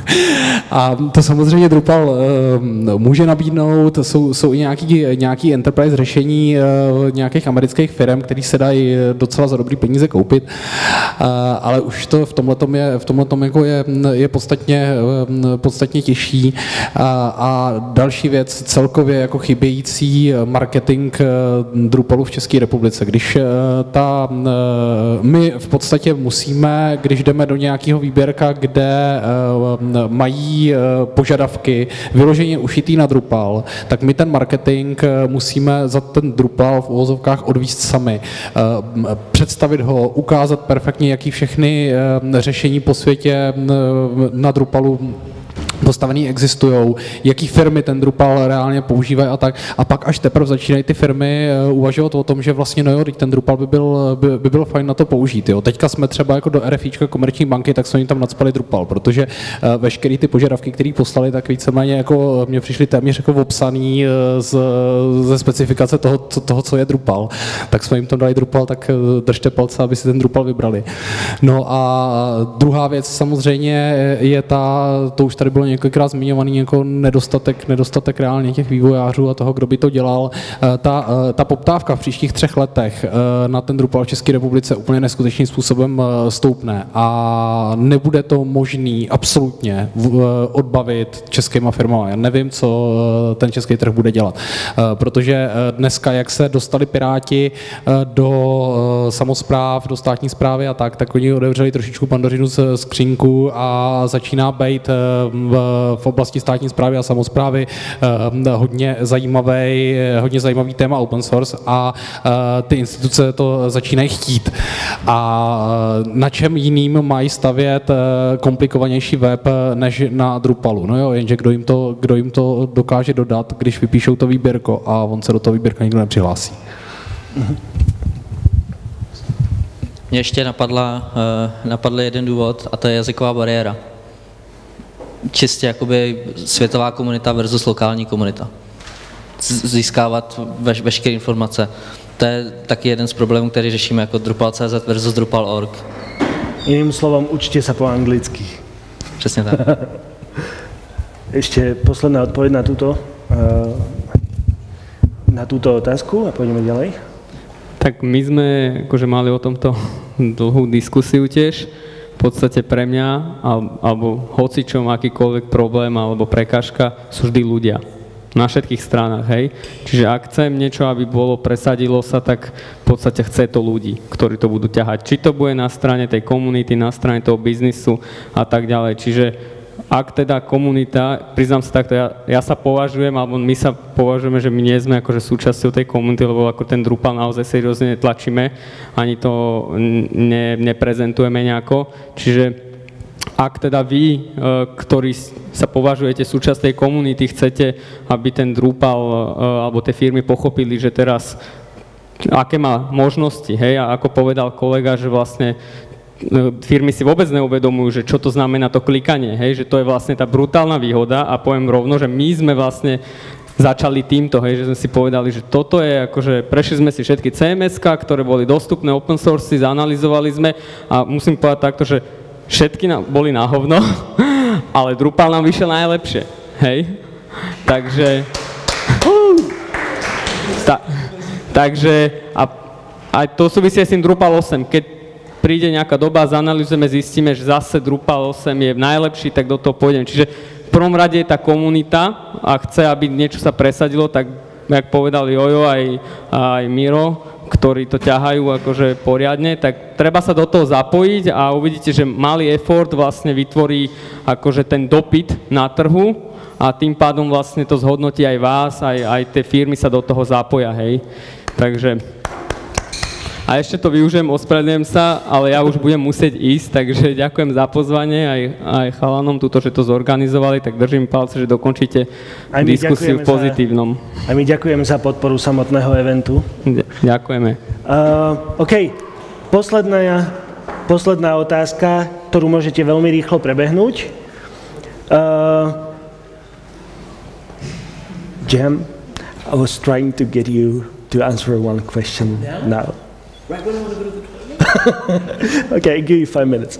Speaker 4: A to samozřejmě Drupal uh, může nabídnout, jsou, jsou i nějaký, nějaký enterprise řešení uh, nějakých amerických firm, které se dají docela za dobrý peníze koupit, uh, ale už to v tomhletom je, v tomhletom jako je, je podstatně, uh, podstatně těžší. Uh, a další věc, celkově jako chybějící marketing uh, Drupalu v České republice. Když uh, ta, uh, my v podstatě musíme, když jdeme do nějakého výběrka, kde uh, mají požadavky vyloženě ušitý na Drupal, tak my ten marketing musíme za ten Drupal v uvozovkách odvízt sami. Představit ho, ukázat perfektně, jaký všechny řešení po světě na Drupalu postavený existují, jaký firmy ten Drupal reálně používají a tak. A pak až teprve začínají ty firmy uvažovat o tom, že vlastně no jo, ten Drupal by byl, by, by byl fajn na to použít. Jo. Teďka jsme třeba jako do RFIčka Komerční banky, tak jsme jim tam nacpali Drupal, protože uh, veškeré ty požadavky, které poslali, tak víceméně jako mě přišly téměř jako obsaný z, ze specifikace toho, co, toho, co je Drupal. Tak jsme jim tam dali Drupal, tak držte palce, aby si ten Drupal vybrali. No a druhá věc samozřejmě je ta, to už tady bylo několikrát zmiňovaný jako nedostatek, nedostatek reálně těch vývojářů a toho, kdo by to dělal. Ta, ta poptávka v příštích třech letech na ten Drupal v České republice úplně neskutečným způsobem stoupne a nebude to možný absolutně odbavit českýma firmama. Já nevím, co ten český trh bude dělat, protože dneska, jak se dostali Piráti do samospráv, do státní správy a tak, tak oni otevřeli trošičku Pandořinu skřínku a začíná být v oblasti státní správy a samosprávy hodně zajímavý, hodně zajímavý téma open source a ty instituce to začínají chtít. A na čem jiným mají stavět komplikovanější web než na Drupalu? No jo, jenže kdo jim to, kdo jim to dokáže dodat, když vypíšou to výběrko a on se do toho výběrka nikdo nepřihlásí.
Speaker 2: Mě ještě napadla, napadl jeden důvod a to je jazyková bariéra. Čistě jakoby světová komunita versus lokální komunita. Získávat veš, veškeré informace. To je taky jeden z problémů, který řešíme jako Drupal tečka cé zet versus Drupal tečka org.
Speaker 1: Jiným slovom, učte sa po anglicky.
Speaker 2: Přesně tak.
Speaker 1: Ešte posledná odpoveď na túto, na túto otázku a pôjdeme ďalej.
Speaker 5: Tak my sme akože mali o tomto dlhú diskusiu tiež. V podstate pre mňa, alebo hocičom akýkoľvek problém alebo prekážka sú vždy ľudia. Na všetkých stranách, hej. Čiže ak chcem niečo, aby bolo, presadilo sa, tak v podstate chce to ľudí, ktorí to budú ťahať. Či to bude na strane tej komunity, na strane toho biznisu a tak ďalej. Čiže ak teda komunita, priznám sa takto, ja, ja sa považujem, alebo my sa považujeme, že my nie sme akože súčasťou tej komunity, lebo ako ten Drupal naozaj seriózne netlačíme, ani to ne, neprezentujeme nejako. Čiže ak teda vy, ktorí sa považujete súčasť tej komunity, chcete, aby ten Drupal alebo tie firmy pochopili, že teraz aké má možnosti, hej, a ako povedal kolega, že vlastne firmy si vôbec neuvedomujú, že čo to znamená to klikanie, hej, že to je vlastne tá brutálna výhoda a poviem rovno, že my sme vlastne začali týmto, hej, že sme si povedali, že toto je akože, prešli sme si všetky cé em eska, ktoré boli dostupné, open source, zanalizovali sme a musím povedať takto, že všetky nám boli na hovno, ale Drupal nám vyšiel najlepšie, hej. Takže, ta, takže a aj to súvisí s tým Drupal osem, keď príde nejaká doba, zanalizujeme, zistíme, že zase Drupal osem je najlepší, tak do toho pôjdem. Čiže v prvom rade je tá komunita a chce, aby niečo sa presadilo, tak jak povedal Jojo aj, aj Miro, ktorí to ťahajú akože poriadne, tak treba sa do toho zapojiť a uvidíte, že malý effort vlastne vytvorí akože ten dopyt na trhu a tým pádom vlastne to zhodnotí aj vás, aj, aj tie firmy sa do toho zapoja, hej. Takže a ešte to využijem, ospravedlňujem sa, ale ja už budem musieť ísť, takže ďakujem za pozvanie aj, aj chalanom túto, že to zorganizovali, tak držím palce, že dokončíte diskusiu v pozitívnom.
Speaker 1: A my ďakujeme za podporu samotného eventu.
Speaker 5: Ďakujeme.
Speaker 1: Uh, OK, posledná, posledná otázka, ktorú môžete veľmi rýchlo prebehnúť. Uh, Jam, I was trying to get you to answer one question yeah. now. Right when I want to go to the toilet? OK, give you five minutes.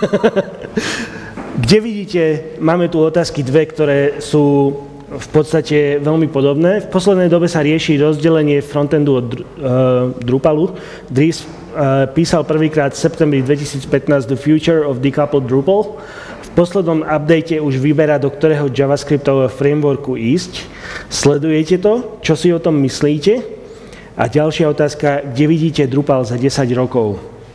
Speaker 1: Kde vidíte, máme tu otázky dve, ktoré sú v podstate veľmi podobné. V poslednej dobe sa rieši rozdelenie frontendu od uh, Drupalu. Dries uh, písal prvýkrát v septembri dvetisícpätnásť The Future of Decoupled Drupal. V poslednom update už vyberá, do ktorého javascriptového frameworku ísť. Sledujete to? Čo si o tom myslíte? A ďalšia otázka, kde vidíte Drupal za desať rokov?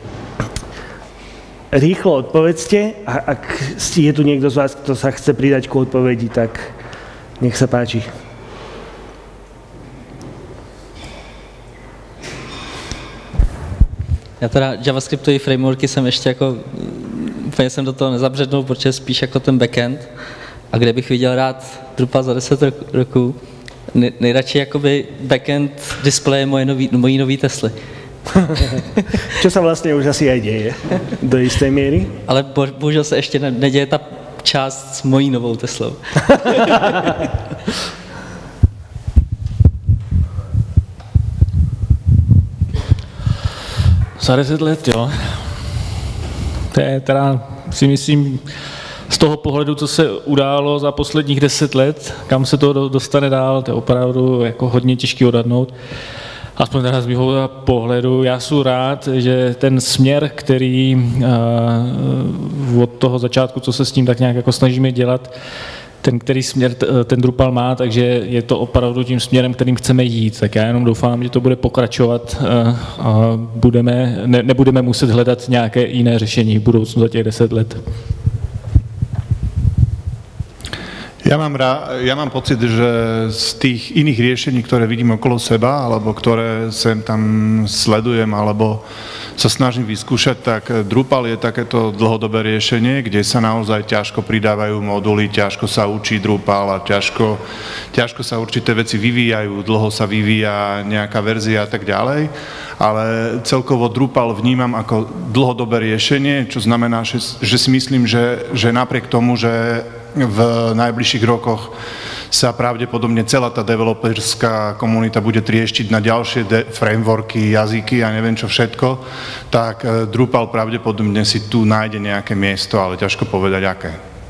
Speaker 1: Rýchlo odpovedzte a ak je tu niekto z vás, kto sa chce pridať k odpovedi, tak nech sa páči.
Speaker 2: Já teda javascriptový frameworky jsem ještě jako, úplně jsem do toho nezabřednul, protože spíš jako ten backend. A kde bych viděl rád Drupal za deset roků, nejradši jakoby backend displeje moje nový, mojí nový Tesly.
Speaker 1: Čo sa vlastne už asi aj deje, do istej miery.
Speaker 2: Ale bo, bohužel se ještě ne, neděje ta část s mojí novou Teslou.
Speaker 6: Za deset let, jo. To je teda, si myslím, z toho pohledu, co se událo za posledních deset let, kam se to dostane dál, to je opravdu jako hodně těžký odhadnout. Aspoň teda z mého pohledu. Já jsem rád, že ten směr, který uh, od toho začátku, co se s tím tak nějak jako snažíme dělat, ten, který směr ten Drupal má, takže je to opravdu tím směrem, kterým chceme jít. Tak já jenom doufám, že to bude pokračovat a budeme, ne, nebudeme muset hledat nějaké jiné řešení v budoucnu za těch deset let.
Speaker 7: Ja mám, rá, ja mám pocit, že z tých iných riešení, ktoré vidím okolo seba, alebo ktoré sem tam sledujem, alebo sa snažím vyskúšať, tak Drupal je takéto dlhodobé riešenie, kde sa naozaj ťažko pridávajú moduly, ťažko sa učí Drupal a ťažko, ťažko sa určité veci vyvíjajú, dlho sa vyvíja nejaká verzia a tak ďalej. Ale celkovo Drupal vnímam ako dlhodobé riešenie, čo znamená, že, že si myslím, že, že napriek tomu, že v najbližších rokoch sa pravdepodobne celá tá developerská komunita bude trieštiť na ďalšie frameworky, jazyky a neviem čo všetko, tak Drupal pravdepodobne si tu nájde nejaké miesto, ale ťažko povedať aké.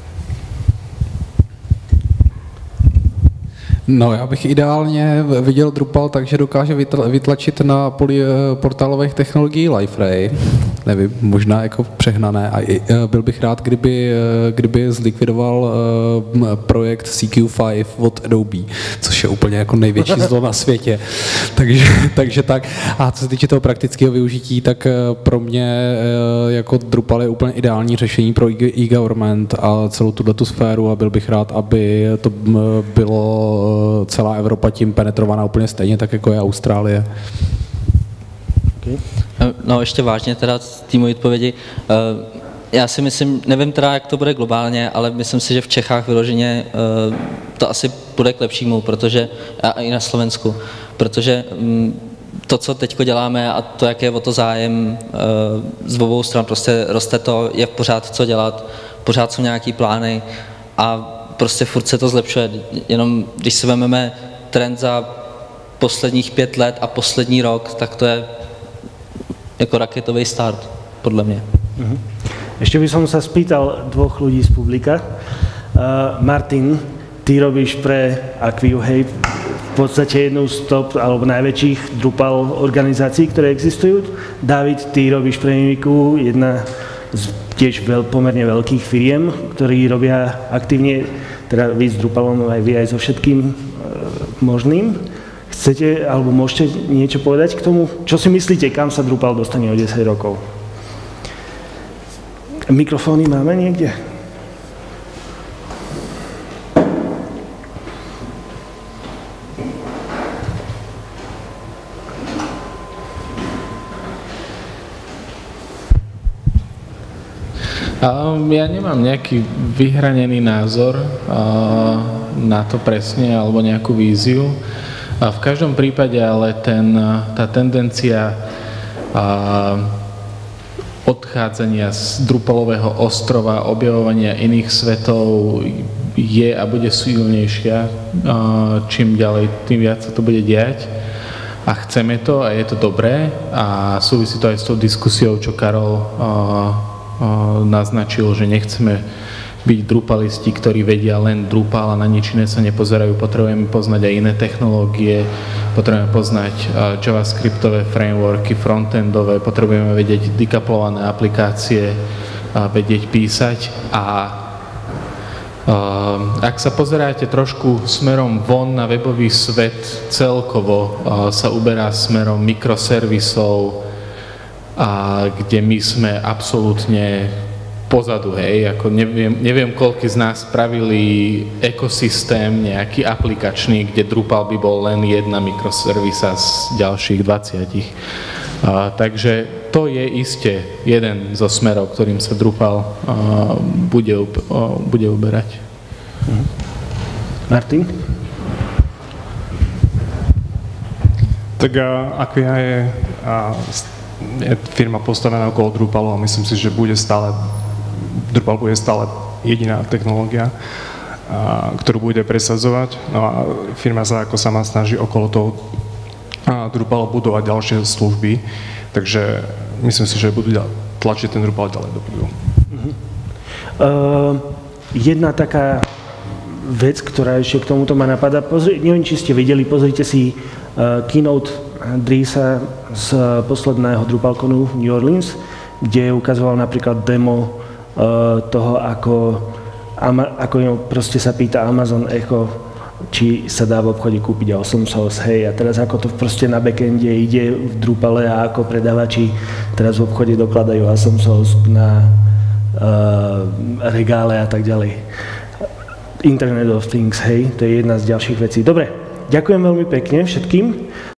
Speaker 4: No, já bych ideálně viděl Drupal, takže dokáže vytlačit na poli portálových technologií Liferay. Nevím, možná jako přehnané. A byl bych rád, kdyby, kdyby zlikvidoval projekt C Q pět od Adobe, což je úplně jako největší zlo na světě. Takže, takže tak. A co se týče toho praktického využití, tak pro mě jako Drupal je úplně ideální řešení pro e-government a celou tuto sféru a byl bych rád, aby to bylo celá Evropa tím penetrovaná úplně stejně, tak jako je Austrálie.
Speaker 2: Okay. No ještě vážně teda z té mojí odpovědi. Já si myslím, nevím teda, jak to bude globálně, ale myslím si, že v Čechách vyloženě to asi bude k lepšímu, protože, a i na Slovensku, protože to, co teď děláme a to, jak je o to zájem z obou stran, prostě roste to, je pořád co dělat, pořád jsou nějaký plány a prostě furt se to zlepšuje, jenom když si vezmeme trend za posledních pět let a poslední rok, tak to je jako raketový start, podle mě.
Speaker 1: Uh-huh. Ešte by som sa spýtal dvoch ľudí z publika. Uh, Martin, ty robíš pre Acquia, hej, v podstate jednu z top alebo najväčších Drupal organizácií, ktoré existujú. David, ty robíš pre Mimiku, jedna z tiež veľ, pomerne veľkých firiem, ktorí robia aktívne, teda vy s Drupalom, aj vy aj so všetkým uh, možným. Chcete, alebo môžete niečo povedať k tomu? Čo si myslíte, kam sa Drupal dostane o desať rokov? Mikrofóny máme niekde?
Speaker 10: Ja nemám nejaký vyhranený názor na to presne, alebo nejakú víziu. V každom prípade ale ten, tá tendencia odchádzania z Drupalového ostrova, objavovania iných svetov je a bude silnejšia. Čím ďalej, tým viac sa to bude diať. A chceme to a je to dobré. A súvisí to aj s tou diskusiou, čo Karol naznačil, že nechceme byť Drupalisti, ktorí vedia len Drupal a na nič iné sa nepozerajú. Potrebujeme poznať aj iné technológie, potrebujeme poznať javascriptové frameworky, frontendové, potrebujeme vedieť dekaplované aplikácie, vedieť písať. A ak sa pozeráte trošku smerom von na webový svet, celkovo sa uberá smerom mikroservisov, a kde my sme absolútne pozadu, hej, ako neviem, neviem koľko z nás spravili ekosystém nejaký aplikačný, kde Drupal by bol len jedna mikroservisa z ďalších dvadsať. A, takže to je iste jeden zo smerov, ktorým sa Drupal a, bude, a, bude uberať.
Speaker 1: Martin?
Speaker 15: Tak Acquia je, a, je firma postavená okolo Drupalu a myslím si, že bude stále Drupal bude stále jediná technológia, a, ktorú bude presadzovať. No a firma sa ako sama snaží okolo toho Drupalu budovať ďalšie služby, takže myslím si, že budú tlačiť ten Drupal ďalej dopredu.
Speaker 1: Uh-huh. Uh, jedna taká vec, ktorá ešte k tomuto ma napadá, pozri, neviem, či ste videli, pozrite si uh, keynote Driesa z posledného DrupalConu v New Orleans, kde ukazoval napríklad demo toho, ako, ako proste sa pýta Amazon Echo, či sa dá v obchode kúpiť awesome sauce, hej, a teraz ako to proste na backende ide v Drupale a ako predávači teraz v obchode dokladajú awesome sauce na uh, regále a tak ďalej. Internet of Things, hej, to je jedna z ďalších vecí. Dobre, ďakujem veľmi pekne všetkým.